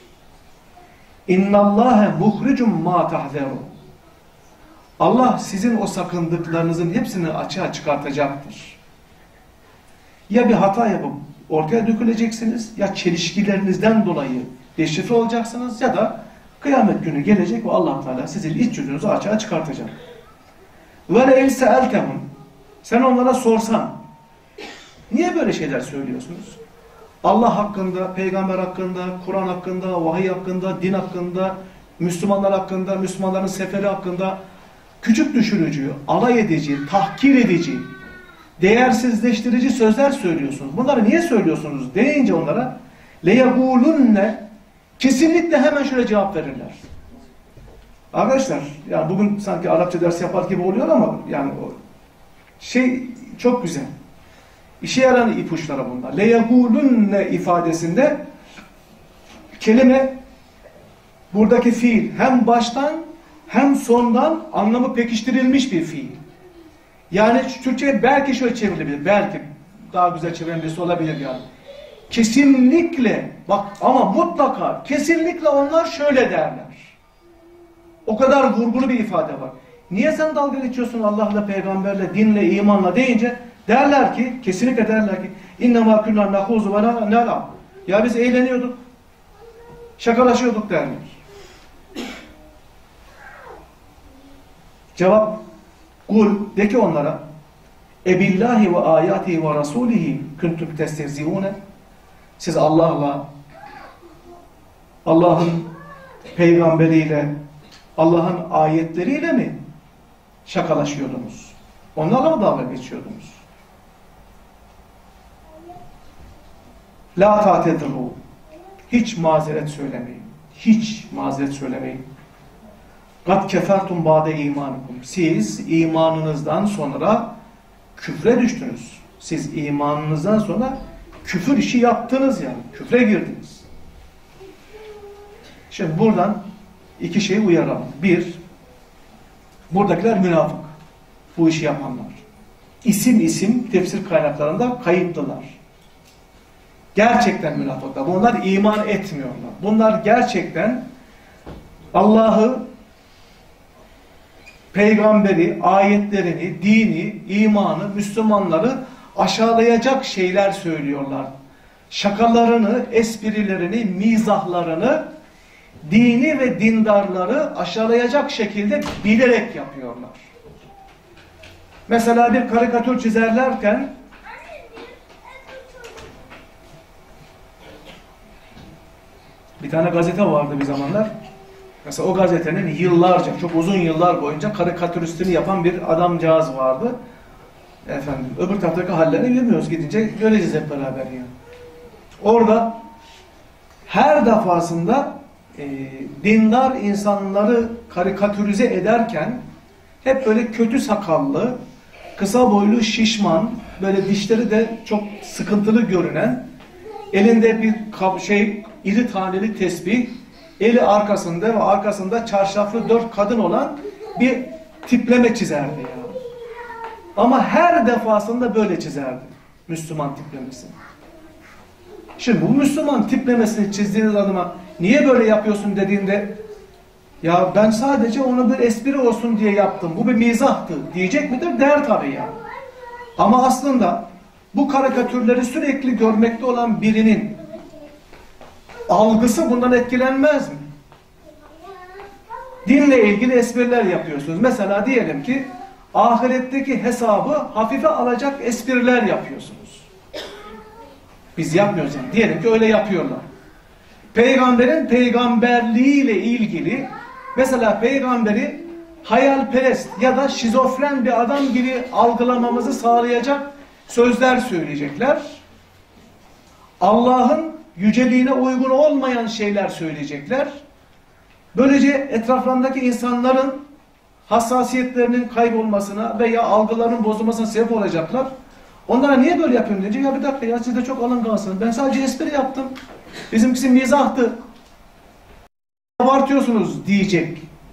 A: İnnallâhe muhricum mâ tahzerun. Allah sizin o sakındıklarınızın hepsini açığa çıkartacaktır. Ya bir hata yapıp ortaya döküleceksiniz, ya çelişkilerinizden dolayı deşifre olacaksınız ya da kıyamet günü gelecek ve Allah Teala sizin iç yüzünüzü açığa çıkartacak. وَلَاِنْ سَأَلْتَهُمْ Sen onlara sorsan, niye böyle şeyler söylüyorsunuz? Allah hakkında, peygamber hakkında, Kur'an hakkında, vahiy hakkında, din hakkında, Müslümanlar hakkında, Müslümanların seferi hakkında küçük düşürücü, alay edici, tahkir edici, değersizleştirici sözler söylüyorsunuz. Bunları niye söylüyorsunuz deyince onlara لَيَقُولُنَّ kesinlikle hemen şöyle cevap verirler. Arkadaşlar, yani bugün sanki Arapça ders yapar gibi oluyor ama yani o şey çok güzel. İşe yarayan ipuçları bunlar. لَيَقُولُنَّ ifadesinde kelime, buradaki fiil hem baştan hem sondan anlamı pekiştirilmiş bir fiil. Yani Türkçe'ye belki şöyle çevrilebilir. Belki daha güzel çeviren birisi olabilir yani. Kesinlikle bak ama mutlaka kesinlikle onlar şöyle derler. O kadar vurgulu bir ifade var. Niye sen dalga geçiyorsun Allah'la, peygamberle, dinle, imanla deyince derler ki, kesinlikle derler ki اِنَّمَا كُنَّا نَخُوزُ وَنَلَعَبُ ya biz eğleniyorduk, şakalaşıyorduk derler. Cevap, kul de ki onlara ebillahi ve ayatihi ve rasulihi kuntum testehzi'une siz Allah'la, Allah'ın peygamberiyle, Allah'ın ayetleriyle mi şakalaşıyordunuz? Onlarla mı dalga geçiyordunuz? La ta'tediru. Hiç mazeret söylemeyin. Hiç mazeret söylemeyin. قَدْ كَفَرْتُمْ بَعْدَ اِيمَانِكُمْ siz imanınızdan sonra küfre düştünüz. Siz imanınızdan sonra küfür işi yaptınız yani. Küfre girdiniz. Şimdi buradan iki şey uyaralım. Bir, buradakiler münafık. Bu işi yapanlar. İsim isim tefsir kaynaklarında kayıtlılar. Gerçekten münafıklar. Bunlar iman etmiyorlar. Bunlar gerçekten Allah'ı, peygamberi, ayetlerini, dini, imanı, Müslümanları aşağılayacak şeyler söylüyorlar. Şakalarını, esprilerini, mizahlarını, dini ve dindarları aşağılayacak şekilde bilerek yapıyorlar. Mesela bir karikatür çizerlerken bir tane gazete vardı bir zamanlar. Mesela o gazetenin yıllarca, çok uzun yıllar boyunca karikatüristini yapan bir adamcağız vardı. Efendim, öbür taraftaki hallerini bilmiyoruz, gidince göreceğiz hep beraber yani. Orada her defasında dindar insanları karikatürize ederken hep böyle kötü sakallı, kısa boylu, şişman, böyle dişleri de çok sıkıntılı görünen, elinde bir iri taneli tesbih, eli arkasında ve arkasında çarşaflı 4 kadın olan bir tipleme çizerdi ya. Ama her defasında böyle çizerdi. Müslüman tiplemesini. Şimdi bu Müslüman tiplemesini çizdiğiniz adama niye böyle yapıyorsun dediğinde ya ben sadece onu bir espri olsun diye yaptım. Bu bir mizahtı diyecek midir? Der tabii ya. Ama aslında bu karikatürleri sürekli görmekte olan birinin algısı bundan etkilenmez mi? Dinle ilgili espriler yapıyorsunuz. Mesela diyelim ki ahiretteki hesabı hafife alacak espriler yapıyorsunuz. Biz yapmıyoruz yani. Diyelim ki öyle yapıyorlar. Peygamberin peygamberliğiyle ilgili mesela peygamberi hayalperest ya da şizofren bir adam gibi algılamamızı sağlayacak sözler söyleyecekler. Allah'ın yüceliğine uygun olmayan şeyler söyleyecekler. Böylece etraflarındaki insanların hassasiyetlerinin kaybolmasına veya algılarının bozulmasına sebep olacaklar. Onlara niye böyle yapıyorum diyecek. Ya bir dakika ya siz de çok alıngansınız. Ben sadece espri yaptım. Bizimkisi mizahtı. Abartıyorsunuz diyecek.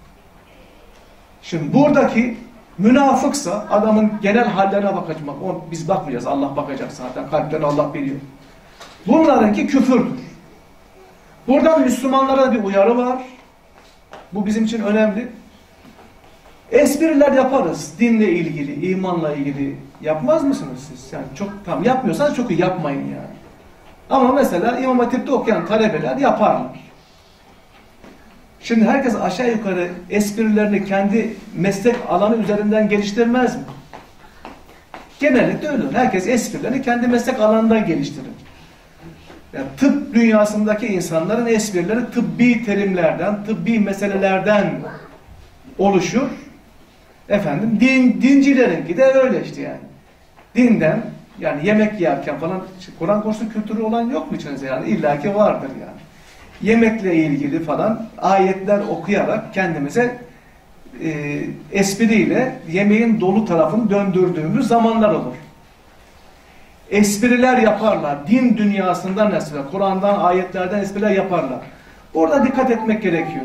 A: Şimdi buradaki münafıksa adamın genel hallerine bakacak. Biz bakmayacağız. Allah bakacak zaten. Kalplerini Allah biliyor. Bunlarınki küfürdür. Buradan Müslümanlara bir uyarı var. Bu bizim için önemli. Espriler yaparız. Dinle ilgili, imanla ilgili. Yapmaz mısınız siz? Yani çok tam yapmıyorsanız çok iyi yapmayın yani. Ama mesela İmam Hatip'te okuyan talebeler yaparlar. Şimdi herkes aşağı yukarı esprilerini kendi meslek alanı üzerinden geliştirmez mi? Genellikle öyle. Herkes esprilerini kendi meslek alanından geliştirir. Yani tıp dünyasındaki insanların esprileri tıbbi terimlerden, tıbbi meselelerden oluşur. Efendim dincilerinki de öyle işte yani. Dinden yani yemek yerken falan Kur'an kursu kültürü olan yok mu içinizde yani? İlla ki vardır yani. Yemekle ilgili falan ayetler okuyarak kendimize espriyle yemeğin dolu tarafını döndürdüğümüz zamanlar olur. Espriler yaparlar. Din dünyasından espriler, Kur'an'dan, ayetlerden espriler yaparlar. Orada dikkat etmek gerekiyor.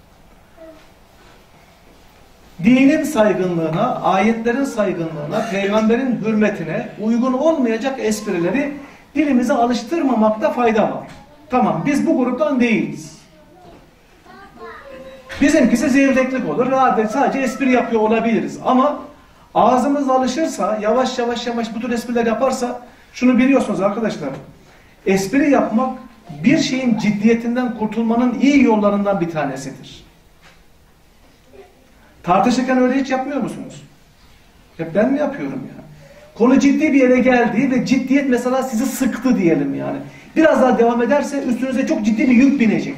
A: Dinin saygınlığına, ayetlerin saygınlığına, peygamberin hürmetine uygun olmayacak esprileri dilimize alıştırmamakta fayda var. Tamam, biz bu gruptan değiliz. Bizimkisi zevzeklik olur, sadece espri yapıyor olabiliriz. Ama ağzımız alışırsa, yavaş yavaş bu tür espriler yaparsa, şunu biliyorsunuz arkadaşlar, espri yapmak bir şeyin ciddiyetinden kurtulmanın iyi yollarından bir tanesidir. Tartışırken öyle hiç yapmıyor musunuz? Hep ben mi yapıyorum ya? Konu ciddi bir yere geldi ve ciddiyet mesela sizi sıktı diyelim yani. Biraz daha devam ederse üstünüze çok ciddi bir yük binecek.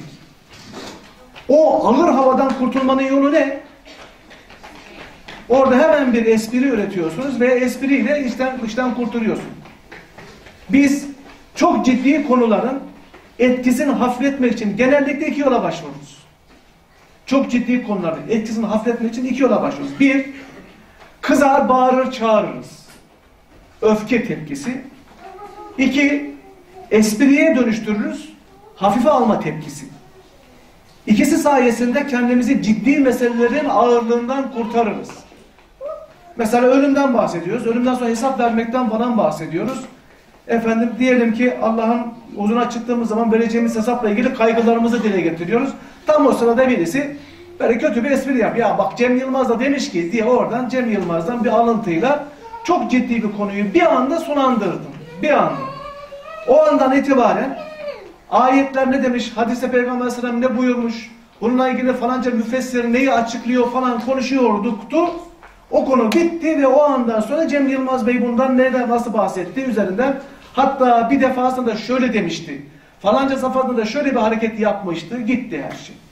A: O ağır havadan kurtulmanın yolu ne? Orada hemen bir espri üretiyorsunuz ve espriyle işten kurtuluyorsunuz. Biz çok ciddi konuların etkisini hafifletmek için genellikle iki yola başvururuz. Çok ciddi konuların etkisini hafifletmek için iki yola başvururuz. Bir, kızar, bağırır, çağırırız. Öfke tepkisi. İki, espriye dönüştürürüz. Hafife alma tepkisi. İkisi sayesinde kendimizi ciddi meselelerin ağırlığından kurtarırız. Mesela ölümden bahsediyoruz. Ölümden sonra hesap vermekten falan bahsediyoruz. Efendim diyelim ki Allah'ın huzuruna çıktığımız zaman vereceğimiz hesapla ilgili kaygılarımızı dile getiriyoruz. Tam o sırada birisi böyle kötü bir espri yap. Ya bak Cem Yılmaz da demiş ki diye oradan Cem Yılmaz'dan bir alıntıyla çok ciddi bir konuyu bir anda sulandırdım. Bir anda. O andan itibaren ayetler ne demiş, hadiste Peygamber Aleyhisselam ne buyurmuş, bununla ilgili falanca müfessir neyi açıklıyor falan konuşuyorduktu. O konu bitti ve o andan sonra Cem Yılmaz Bey bundan neden nasıl bahsetti üzerinden. Hatta bir defasında şöyle demişti. Falanca safhada da şöyle bir hareket yapmıştı. Gitti her şey.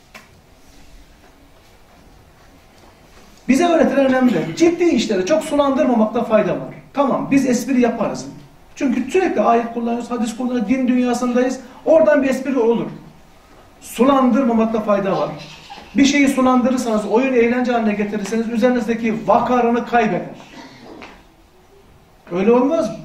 A: Bize öğretilen önemli. Ciddi işleri çok sulandırmamakta fayda var. Tamam biz espri yaparız. Çünkü sürekli ayet kullanıyoruz, hadis kullanıyoruz, din dünyasındayız. Oradan bir espri olur. Sulandırmamakta fayda var. Bir şeyi sulandırırsanız, oyun eğlence haline getirirseniz üzerinizdeki vakarını kaybeder. Öyle olmaz mı?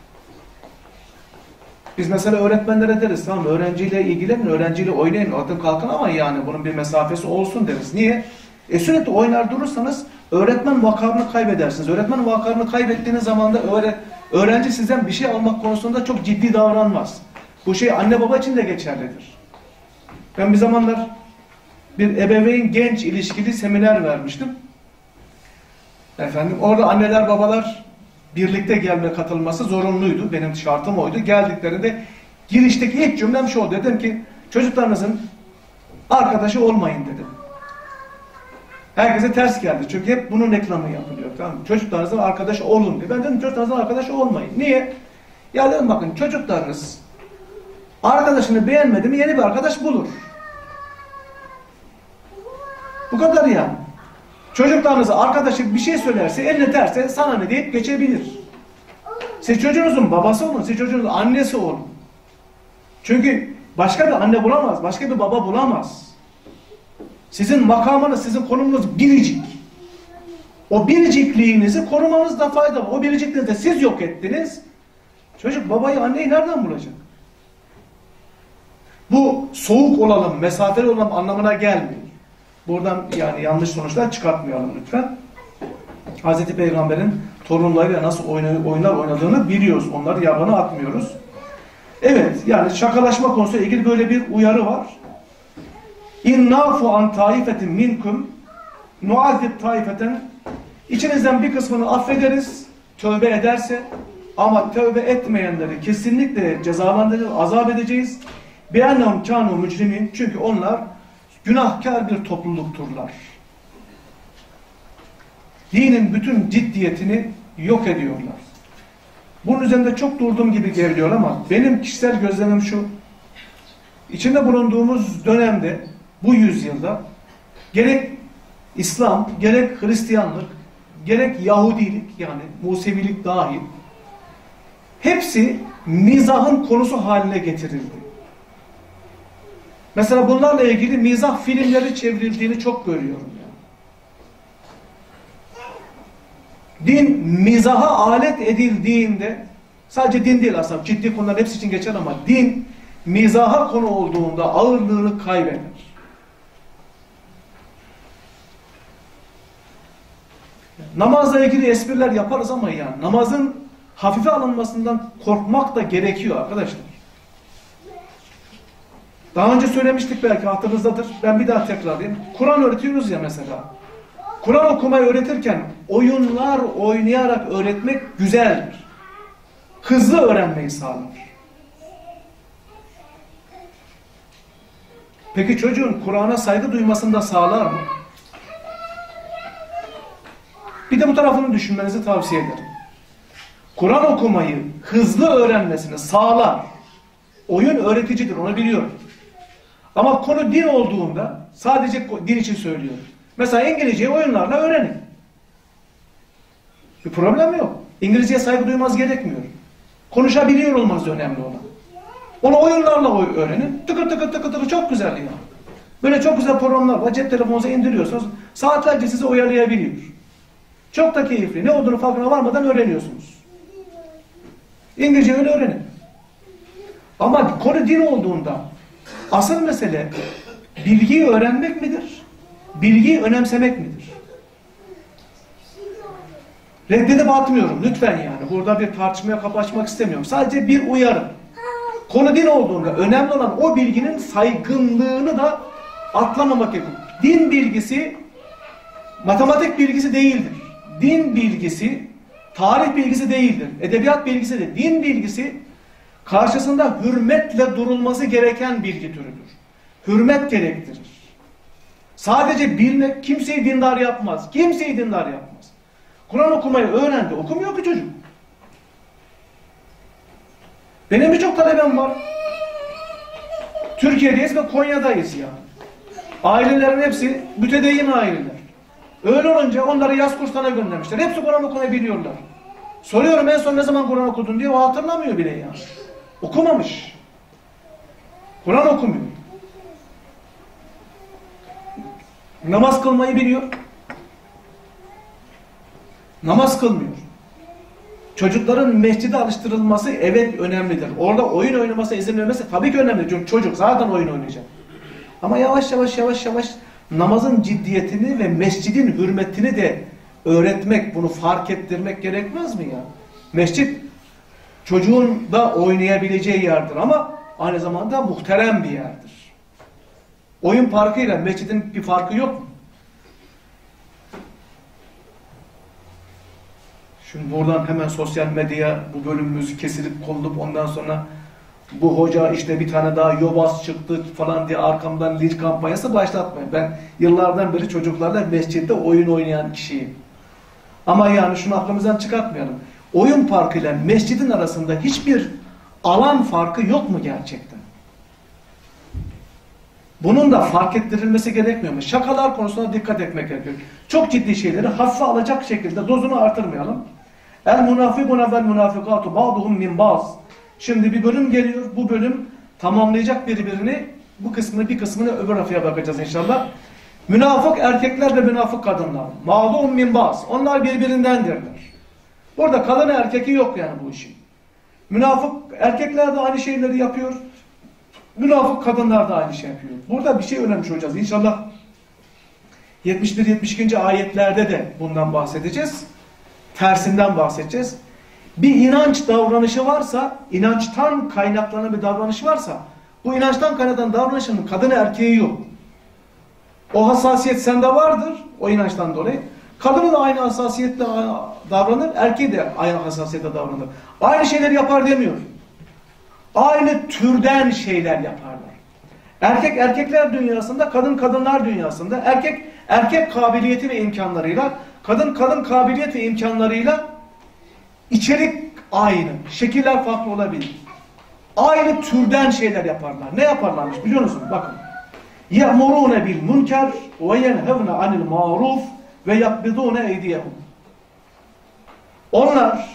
A: Biz mesela öğretmenlere deriz, tamam öğrenciyle ilgilenin, öğrenciyle oynayın, atın kalkın ama yani bunun bir mesafesi olsun deriz. Niye? Sürekli oynar durursanız öğretmen vakarını kaybedersiniz. Öğretmen vakarını kaybettiğiniz zaman da öğrenci sizden bir şey almak konusunda çok ciddi davranmaz. Bu şey anne baba için de geçerlidir. Ben bir zamanlar bir ebeveyn genç ilişkili seminer vermiştim. Efendim orada anneler babalar birlikte katılması zorunluydu. Benim şartım oydu. Geldiklerinde girişteki ilk cümlem şu oldu. Dedim ki çocuklarınızın arkadaşı olmayın dedim. Herkese ters geldi. Çünkü hep bunun reklamı yapılıyor. Tamam mı? Çocuklarınızın arkadaşı olun diye. Ben dedim çocuklarınızın arkadaşı olmayın. Niye? Ya dedim bakın çocuklarınız arkadaşını beğenmedi mi yeni bir arkadaş bulur. Bu kadar yani. Çocuklarınıza arkadaşı bir şey söylerse, eline derse sana ne deyip geçebilir. Siz çocuğunuzun babası olun, siz çocuğunuzun annesi olun. Çünkü başka bir anne bulamaz, başka bir baba bulamaz. Sizin makamınız, sizin konumunuz biricik. O biricikliğinizi korumanızda fayda var. O biricikliğinizi de siz yok ettiniz. Çocuk babayı, anneyi nereden bulacak? Bu soğuk olalım, mesafeli olalım anlamına gelmiyor. Buradan yani yanlış sonuçlar çıkartmayalım lütfen. Hz. Peygamber'in torunlarıyla nasıl oyunlar oynadığını biliyoruz. Onları yabana atmıyoruz. Evet, yani şakalaşma konusuyla ilgili böyle bir uyarı var. İnnafu an taifetin minkum nuazib taifeten. İçinizden bir kısmını affederiz, tövbe ederse, ama tövbe etmeyenleri kesinlikle cezalandıracağız, azap edeceğiz. Be'ennehum kânû mücrimin. Çünkü onlar günahkar bir toplulukturlar. Dinin bütün ciddiyetini yok ediyorlar. Bunun üzerinde çok durduğum gibi geliyor ama benim kişisel gözlemim şu. İçinde bulunduğumuz dönemde, bu yüzyılda gerek İslam, gerek Hristiyanlık gerek Yahudilik yani Musevilik dahil hepsi mizahın konusu haline getirildi. Mesela bunlarla ilgili mizah filmleri çevrildiğini çok görüyorum. Din mizaha alet edildiğinde, sadece din değil aslında, ciddi konuların hepsi için geçer ama din mizaha konu olduğunda ağırlığını kaybeder. Namazla ilgili espriler yaparız ama yani namazın hafife alınmasından korkmak da gerekiyor arkadaşlar. Daha önce söylemiştik, belki hatırınızdadır. Ben bir daha tekrarlayayım. Kur'an öğretiyoruz ya mesela. Kur'an okumayı öğretirken oyunlar oynayarak öğretmek güzeldir. Hızlı öğrenmeyi sağlar. Peki çocuğun Kur'an'a saygı duymasını da sağlar mı? Bir de bu tarafını düşünmenizi tavsiye ederim. Kur'an okumayı hızlı öğrenmesini sağlar. Oyun öğreticidir, onu biliyorum. Ama konu din olduğunda sadece din için söylüyorum. Mesela İngilizceyi oyunlarla öğrenin. Bir problem yok. İngilizceye saygı duymanız gerekmiyor. Konuşabiliyor olmanız önemli olan. Onu oyunlarla öğrenin. Tıkır tıkır tıkır tıkır, çok güzel ya. Böyle çok güzel programlar var. Cep telefonunuza indiriyorsunuz. Saatlerce sizi oyalayabiliyor. Çok da keyifli. Ne olduğunu farkına varmadan öğreniyorsunuz. İngilizce öyle öğrenin. Ama konu din olduğunda asıl mesele bilgiyi öğrenmek midir? Bilgiyi önemsemek midir? Reddedip atmıyorum lütfen yani. Burada bir tartışmaya kapı açmak istemiyorum. Sadece bir uyarı. Konu din olduğunda önemli olan o bilginin saygınlığını da atlamamak gerekiyor. Din bilgisi matematik bilgisi değildir. Din bilgisi tarih bilgisi değildir. Edebiyat bilgisi de. Din bilgisi karşısında hürmetle durulması gereken bilgi türüdür. Hürmet gerektirir. Sadece bilmek kimseyi dindar yapmaz. Kimseyi dindar yapmaz. Kur'an okumayı öğrendi. Okumuyor ki çocuk. Benim birçok talebem var. Türkiye'deyiz ve Konya'dayız ya. Ailelerin hepsi mütedeyyin aileler. Öyle olunca onları yaz kurslarına göndermişler. Hepsi Kur'an okumayı biliyorlar. Soruyorum en son ne zaman Kur'an okudun diye, o hatırlamıyor bile ya. Okumamış. Kur'an okumuyor. Namaz kılmayı biliyor. Namaz kılmıyor. Çocukların mescide alıştırılması evet önemlidir. Orada oyun oynamasına izin vermesi tabii ki önemli. Çünkü çocuk zaten oyun oynayacak. Ama yavaş yavaş namazın ciddiyetini ve mescidin hürmetini de öğretmek, bunu fark ettirmek gerekmez mi ya? Mescit çocuğun da oynayabileceği yerdir ama aynı zamanda muhterem bir yerdir. Oyun parkıyla mescidin bir farkı yok mu? Şimdi buradan hemen sosyal medyaya bu bölümümüz kesilip konulup ondan sonra bu hoca işte bir tane daha yobaz çıktı falan diye arkamdan linç kampanyası başlatmayın. Ben yıllardan beri çocuklarla mescitte oyun oynayan kişiyim. Ama yani şunu aklımızdan çıkartmayalım. Oyun parkıyla mescidin arasında hiçbir alan farkı yok mu gerçekten? Bunun da fark ettirilmesi gerekmiyor mu? Şakalar konusuna dikkat etmek gerekiyor. Çok ciddi şeyleri hafife alacak şekilde dozunu artırmayalım. El munafikuna vel munafikatu ba'duhum min ba'z. Şimdi bir bölüm geliyor. Bu bölüm tamamlayacak birbirini. Bu kısmını bir kısmını öbür haftaya bakacağız inşallah. Münafık erkekler ve münafık kadınlar. Ba'duhum min ba'z. Onlar birbirindendirler. Burada kadın erkeki yok yani bu işin. Münafık erkekler de aynı şeyleri yapıyor. Münafık kadınlar da aynı şey yapıyor. Burada bir şey öğrenmiş olacağız. İnşallah 71-72. ayetlerde de bundan bahsedeceğiz. Tersinden bahsedeceğiz. Bir inanç davranışı varsa, inançtan kaynaklanan bir davranış varsa, bu inançtan kaynaklanan davranışın kadın erkeği yok. O hassasiyet sende vardır, o inançtan dolayı. Kadını da aynı hassasiyetle davranır, erkeği de aynı hassasiyetle davranır. Aynı şeyleri yapar demiyor. Aynı türden şeyler yaparlar. Erkek erkekler dünyasında, kadın kadınlar dünyasında, erkek kabiliyeti ve imkanlarıyla, kadın kabiliyet ve imkanlarıyla içerik aynı, şekiller farklı olabilir. Aynı türden şeyler yaparlar. Ne yaparlarmış biliyor musunuz? Bakın. يَأْمُرُونَ بِالْمُنْكَرِ وَيَنْهَوْنَ عَنِ الْمَعْرُوفِ وَيَقْبِضُونَ اَيْدِيَهُمْ. Onlar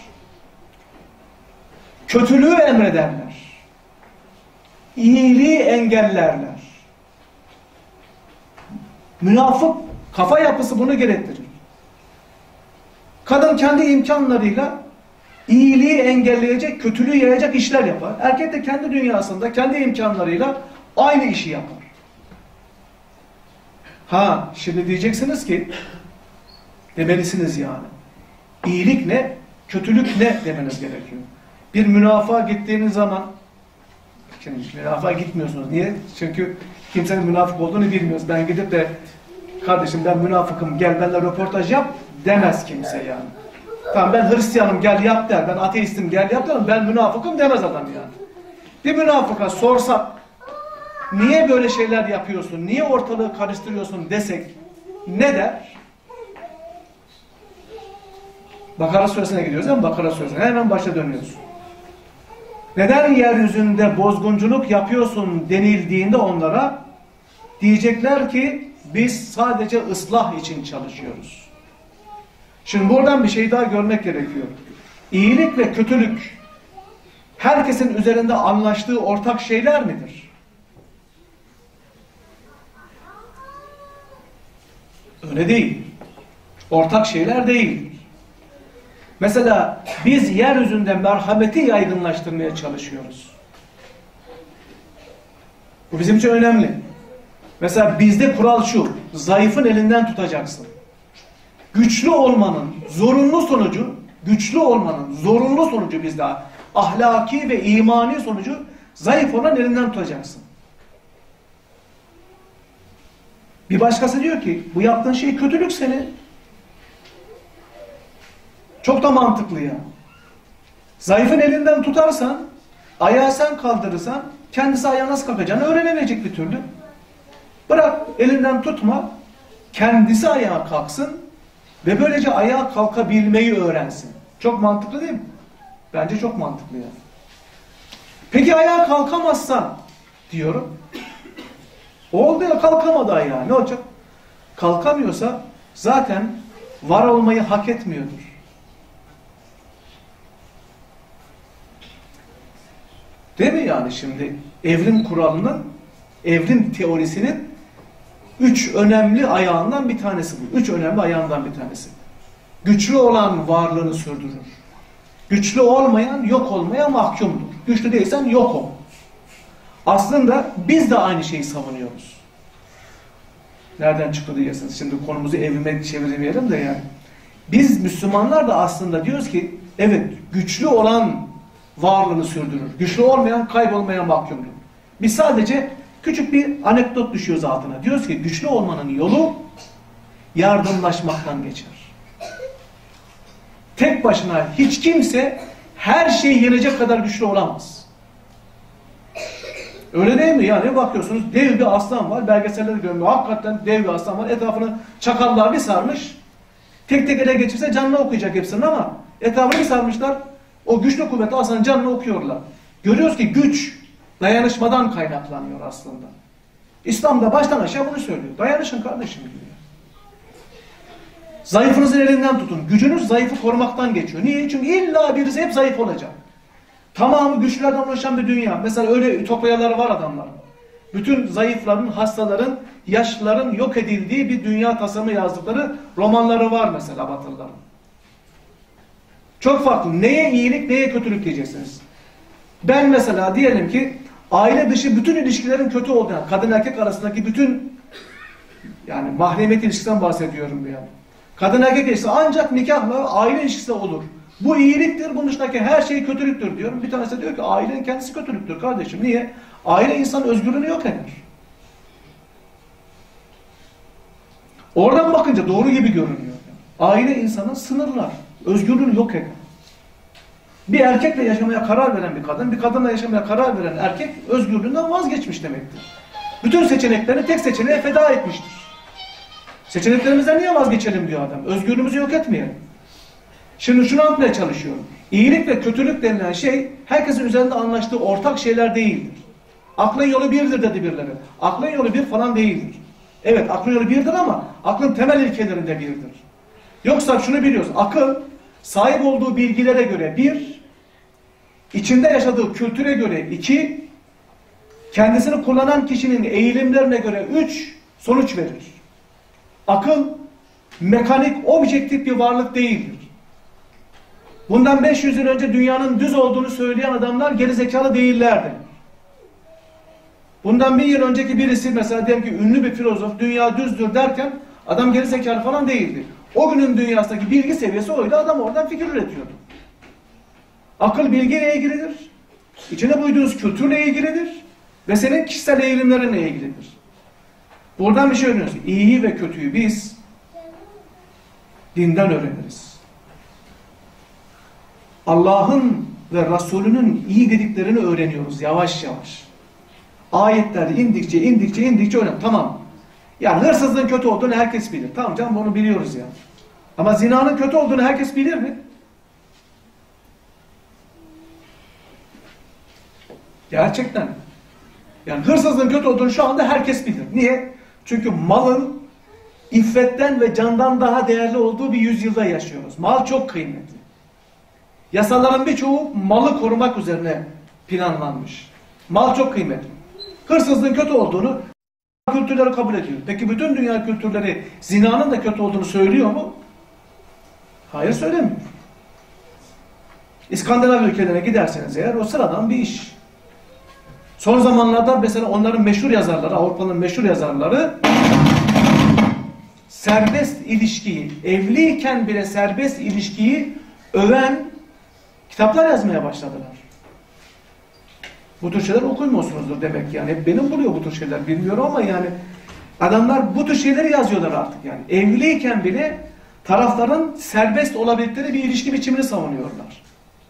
A: kötülüğü emrederler. İyiliği engellerler. Münafık kafa yapısı bunu gerektirir. Kadın kendi imkanlarıyla iyiliği engelleyecek, kötülüğü yayacak işler yapar. Erkek de kendi dünyasında, kendi imkanlarıyla aynı işi yapar. Ha, şimdi diyeceksiniz ki, demelisiniz yani. İyilik ne, kötülük ne demeniz gerekiyor. Bir münafığa gittiğiniz zaman, şimdi münafığa gitmiyorsunuz. Niye? Çünkü kimsenin münafık olduğunu bilmiyoruz. Ben gidip de, kardeşim ben münafıkım, gel benimle röportaj yap demez kimse yani. Tamam ben Hristiyanım gel yap der, ben ateistim gel yap der, ben münafıkım demez adam yani. Bir münafıka sorsak, niye böyle şeyler yapıyorsun, niye ortalığı karıştırıyorsun desek ne der? Bakara suresine gidiyoruz değil mi? Bakara suresine hemen başa dönüyoruz. Neden yeryüzünde bozgunculuk yapıyorsun denildiğinde onlara diyecekler ki biz sadece ıslah için çalışıyoruz. Şimdi buradan bir şey daha görmek gerekiyor. İyilik ve kötülük herkesin üzerinde anlaştığı ortak şeyler midir? Öyle değil. Ortak şeyler değildir. Mesela biz yeryüzünde merhameti yaygınlaştırmaya çalışıyoruz. Bu bizim için önemli. Mesela bizde kural şu, zayıfın elinden tutacaksın. Güçlü olmanın zorunlu sonucu bizde ahlaki ve imani sonucu zayıf olan elinden tutacaksın. Bir başkası diyor ki bu yaptığın şey kötülük senin. Çok da mantıklı ya. Zayıfın elinden tutarsan, ayağı sen kaldırırsan kendisi ayağa nasıl kalkacağını öğrenemeyecek bir türlü. Bırak elinden tutma, kendisi ayağa kalksın ve böylece ayağa kalkabilmeyi öğrensin. Çok mantıklı değil mi? Bence çok mantıklı ya. Peki ayağa kalkamazsan diyorum. Oldu ya kalkamadı ayağa. Ne olacak? Kalkamıyorsa zaten var olmayı hak etmiyordur. Değil mi yani şimdi evrim kuralının, evrim teorisinin 3 önemli ayağından bir tanesi bu. 3 önemli ayağından bir tanesi. Güçlü olan varlığını sürdürür. Güçlü olmayan yok olmaya mahkumdur. Güçlü değilsen yok ol. Aslında biz de aynı şeyi savunuyoruz. Nereden çıktı diyeceksiniz. Şimdi konumuzu evrime çevirmeyelim de yani. Biz Müslümanlar da aslında diyoruz ki evet güçlü olan varlığını sürdürür. Güçlü olmayan kaybolmaya mahkumdur. Biz sadece küçük bir anekdot düşüyoruz altına. Diyoruz ki güçlü olmanın yolu yardımlaşmaktan geçer. Tek başına hiç kimse her şeyi yenecek kadar güçlü olamaz. Öyle değil mi? Yani bakıyorsunuz dev bir aslan var. Belgeselleri görüyor. Hakikaten dev bir aslan var. Etrafını çakallığa bir sarmış. Tek tek ele geçirse canını okuyacak hepsinin ama etrafını bir sarmışlar. O güçlü kuvvetli aslanın canını okuyorlar. Görüyoruz ki güç dayanışmadan kaynaklanıyor aslında. İslam'da baştan aşağı bunu söylüyor. Dayanışın kardeşim diyor. Zayıfınızın elinden tutun. Gücünüz zayıfı korumaktan geçiyor. Niye? Çünkü illa birisi hep zayıf olacak. Tamamı güçlülerden oluşan bir dünya. Mesela öyle ütopyaları var adamların. Bütün zayıfların, hastaların, yaşlıların yok edildiği bir dünya tasarımı yazdıkları romanları var mesela Batılıların. Çok farklı. Neye iyilik, neye kötülük diyeceksiniz. Ben mesela diyelim ki aile dışı bütün ilişkilerin kötü olduğunu, kadın erkek arasındaki bütün yani mahremiyet ilişkisinden bahsediyorum yani. Kadın erkek ilişkisi ancak nikahla aile ilişkisi olur. Bu iyiliktir, bunun dışındaki her şey kötülüktür diyorum. Bir tanesi diyor ki ailenin kendisi kötülüktür kardeşim. Niye? Aile insan özgürlüğünü yok eder. Oradan bakınca doğru gibi görünüyor. Aile insanın sınırlar, özgürlüğünü yok eder. Bir erkekle yaşamaya karar veren bir kadın, bir kadınla yaşamaya karar veren erkek özgürlüğünden vazgeçmiş demektir. Bütün seçeneklerini tek seçeneğe feda etmiştir. Seçeneklerimizden niye vazgeçelim diyor adam. Özgürlüğümüzü yok etmeyelim. Şimdi şunu anlatmaya çalışıyorum. İyilik ve kötülük denilen şey herkesin üzerinde anlaştığı ortak şeyler değildir. Aklın yolu birdir dedi birileri. Aklın yolu bir falan değildir. Evet aklın yolu birdir ama aklın temel ilkelerinde birdir. Yoksa şunu biliyoruz. Akıl sahip olduğu bilgilere göre 1, içinde yaşadığı kültüre göre 2, kendisini kullanan kişinin eğilimlerine göre 3 sonuç verir. Akıl, mekanik, objektif bir varlık değildir. Bundan 500 yıl önce dünyanın düz olduğunu söyleyen adamlar gerizekalı değillerdi. Bundan 1000 yıl önceki birisi mesela diyelim ki ünlü bir filozof dünya düzdür derken adam gerizekalı falan değildi. O günün dünyasındaki bilgi seviyesi oydu, adam oradan fikir üretiyordu. Akıl bilgiyle ilgilidir. İçine duyduğunuz kültürle ilgilidir. Ve senin kişisel eğilimlerinle ilgilidir. Buradan bir şey öğreniyoruz. İyiyi ve kötüyü biz dinden öğreniriz. Allah'ın ve Resulünün iyi dediklerini öğreniyoruz yavaş yavaş. Ayetler indikçe öğren. Tamam. Yani hırsızlığın kötü olduğunu herkes bilir. Tamam canım, onu biliyoruz ya. Ama zinanın kötü olduğunu herkes bilir mi? Gerçekten. Yani hırsızlığın kötü olduğunu şu anda herkes bilir. Niye? Çünkü malın iffetten ve candan daha değerli olduğu bir yüzyılda yaşıyoruz. Mal çok kıymetli. Yasaların birçoğu malı korumak üzerine planlanmış. Mal çok kıymetli. Hırsızlığın kötü olduğunu kültürleri kabul ediyor. Peki bütün dünya kültürleri zinanın da kötü olduğunu söylüyor mu? Hayır, söylemiyor. İskandinav ülkelerine giderseniz eğer o sıradan bir iş. Son zamanlarda mesela onların meşhur yazarları, Avrupa'nın meşhur yazarları serbest ilişkiyi, evliyken bile serbest ilişkiyi öven kitaplar yazmaya başladılar. Bu tür şeyler okumuyorsunuzdur demek yani. Hep benim buluyor bu tür şeyler, bilmiyorum ama yani adamlar bu tür şeyleri yazıyorlar artık yani. Evliyken bile tarafların serbest olabildikleri bir ilişki biçimini savunuyorlar.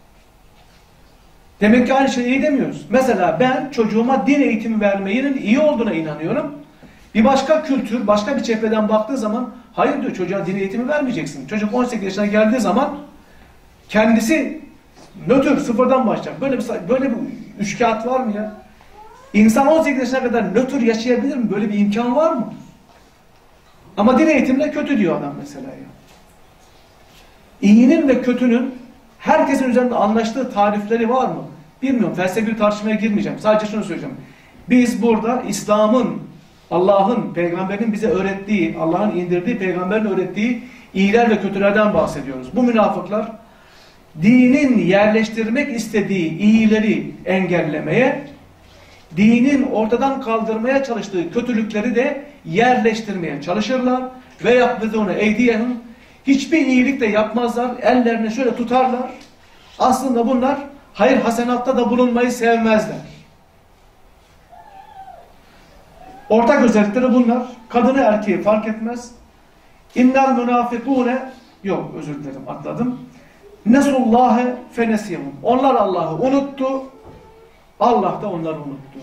A: Demek ki aynı şeyi iyi demiyoruz. Mesela ben çocuğuma din eğitimi vermenin iyi olduğuna inanıyorum. Bir başka kültür, başka bir cepheden baktığı zaman hayır diyor, çocuğa din eğitimi vermeyeceksin. Çocuk 18 yaşına geldiği zaman kendisi nötr, sıfırdan başlayacak. Böyle bir üçkağıt var mı ya? İnsan 18 yaşına kadar nötr yaşayabilir mi? Böyle bir imkan var mı? Ama din eğitimine kötü diyor adam mesela ya. İyinin ve kötünün herkesin üzerinde anlaştığı tarifleri var mı? Bilmiyorum. Felsefi bir tartışmaya girmeyeceğim. Sadece şunu söyleyeceğim. Biz burada İslam'ın, Allah'ın, peygamberin bize öğrettiği, Allah'ın indirdiği, peygamberin öğrettiği iyiler ve kötülerden bahsediyoruz. Bu münafıklar dinin yerleştirmek istediği iyileri engellemeye, dinin ortadan kaldırmaya çalıştığı kötülükleri de yerleştirmeye çalışırlar. Ve yakbidûne eydiyehum, hiçbir iyilik de yapmazlar. Ellerini şöyle tutarlar. Aslında bunlar hayır hasenatta da bulunmayı sevmezler. Ortak özellikleri bunlar. Kadını erkeği fark etmez. İnnel münafikûne, yok özür dilerim atladım. Nesullâhe fenesiyehum. Onlar Allah'ı unuttu. Allah da onları unuttu.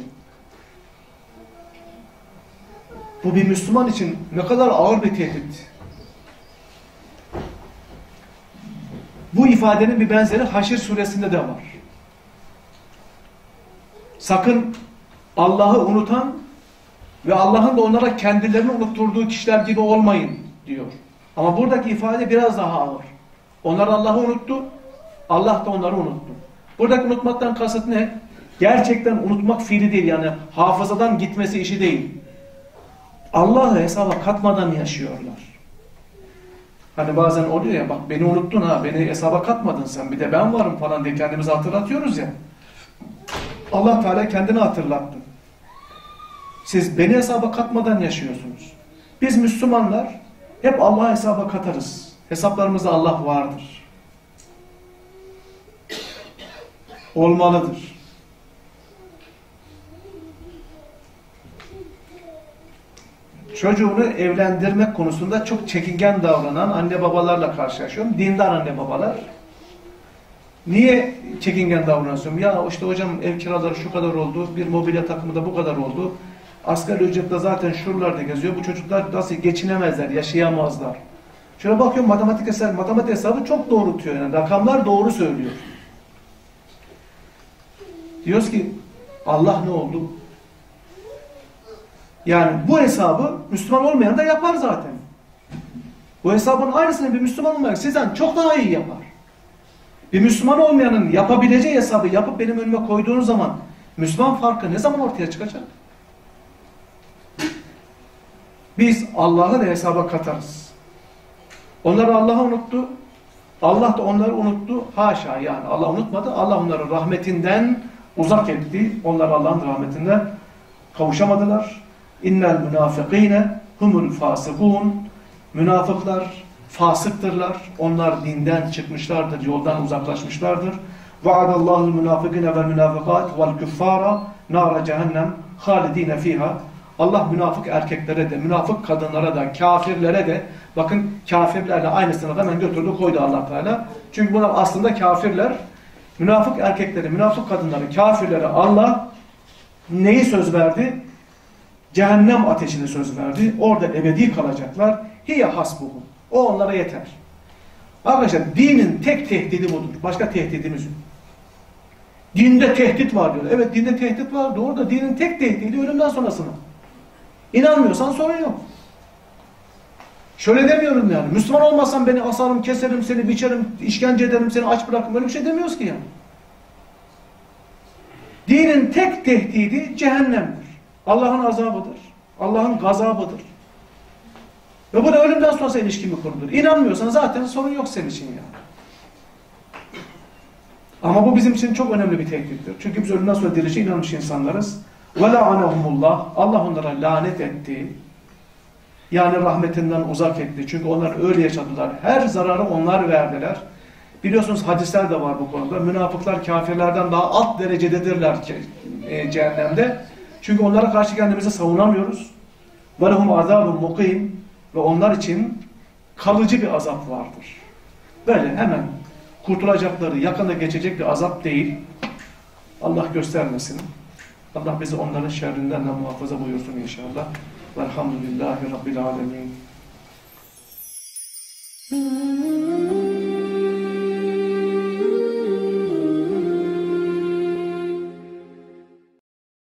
A: Bu bir Müslüman için ne kadar ağır bir tehdit. Bu ifadenin bir benzeri Haşr suresinde de var. Sakın Allah'ı unutan ve Allah'ın da onlara kendilerini unutturduğu kişiler gibi olmayın diyor. Ama buradaki ifade biraz daha ağır. Onlar Allah'ı unuttu, Allah da onları unuttu. Buradaki unutmaktan kasıt ne? Gerçekten unutmak fiili değil, yani hafızadan gitmesi işi değil. Allah'ı hesaba katmadan yaşıyorlar. Hani bazen oluyor ya, bak beni unuttun ha, beni hesaba katmadın sen, bir de ben varım falan diye kendimizi hatırlatıyoruz ya. Allah Teala kendini hatırlattı. Siz beni hesaba katmadan yaşıyorsunuz. Biz Müslümanlar hep Allah'a hesaba katarız. Hesaplarımızda Allah vardır. Olmalıdır. Çocuğunu evlendirmek konusunda çok çekingen davranan anne babalarla karşılaşıyorum. Dindar anne babalar. Niye çekingen davranıyorsun? Ya işte hocam ev kiraları şu kadar oldu, bir mobilya takımı da bu kadar oldu. Asgari ücretle zaten şuralarda geziyor. Bu çocuklar nasıl geçinemezler, yaşayamazlar. Şöyle bakıyorum, matematik hesabı çok doğrultuyor. Yani rakamlar doğru söylüyor. Diyoruz ki Allah ne oldu? Yani bu hesabı Müslüman olmayan da yapar zaten. Bu hesabın aynısını bir Müslüman olmayan sizden çok daha iyi yapar. Bir Müslüman olmayanın yapabileceği hesabı yapıp benim önüme koyduğunuz zaman Müslüman farkı ne zaman ortaya çıkacak? Biz Allah'ı da hesaba katarız. Onlar Allah'ı unuttu. Allah da onları unuttu. Haşa, yani Allah unutmadı. Allah onları rahmetinden uzak etti. Onlar Allah'ın rahmetinden kavuşamadılar. İnnel münafıkîne humul fâsikûn. Münafıklar fasıktırlar. Onlar dinden çıkmışlardır, yoldan uzaklaşmışlardır. Va'adallahu'l münafıkîne vel münafıkât vel küffâra nâra cehennem hâlidîne fîhâ. Allah münafık erkeklere de, münafık kadınlara da, kafirlere de, bakın kafirlerle aynısını hemen götürdü koydu Allah Teala. Çünkü bunlar aslında kafirler. Münafık erkekleri, münafık kadınları, kafirlere Allah neyi söz verdi? Cehennem ateşini söz verdi. Orada ebedi kalacaklar. Hiye hasbuhum. O onlara yeter. Arkadaşlar dinin tek tehdidi budur. Başka tehdidimiz yok. Dinde tehdit var diyor. Evet, dinde tehdit var. Doğru da dinin tek tehdidi ölümden sonrasına. İnanmıyorsan sorun yok. Şöyle demiyorum yani. Müslüman olmasan beni asarım, keserim, seni biçerim, işkence ederim, seni aç bırakırım. Böyle bir şey demiyoruz ki yani. Dinin tek tehdidi cehennemdir. Allah'ın azabıdır. Allah'ın gazabıdır. Ve bu da ölümden sonra ilişkimi kurulur. İnanmıyorsan zaten sorun yok senin için yani. Ama bu bizim için çok önemli bir tehdittir. Çünkü biz ölümden sonra dirilişe inanmış insanlarız. وَلَعَنَهُمُ Allah onlara lanet etti. Yani rahmetinden uzak etti. Çünkü onlar öyle yaşadılar. Her zararı onlar verdiler. Biliyorsunuz hadisler de var bu konuda. Münafıklar kafirlerden daha alt derecededirler cehennemde. Çünkü onlara karşı kendimizi savunamıyoruz. وَلَهُمْ عَذَابٌ مُقِيمٌ Ve onlar için kalıcı bir azap vardır. Böyle hemen kurtulacakları, yakında geçecek bir azap değil. Allah göstermesin. Allah bizi onların şerrinden de muhafaza buyursun inşallah. Velhamdülillahi Rabbil alemin.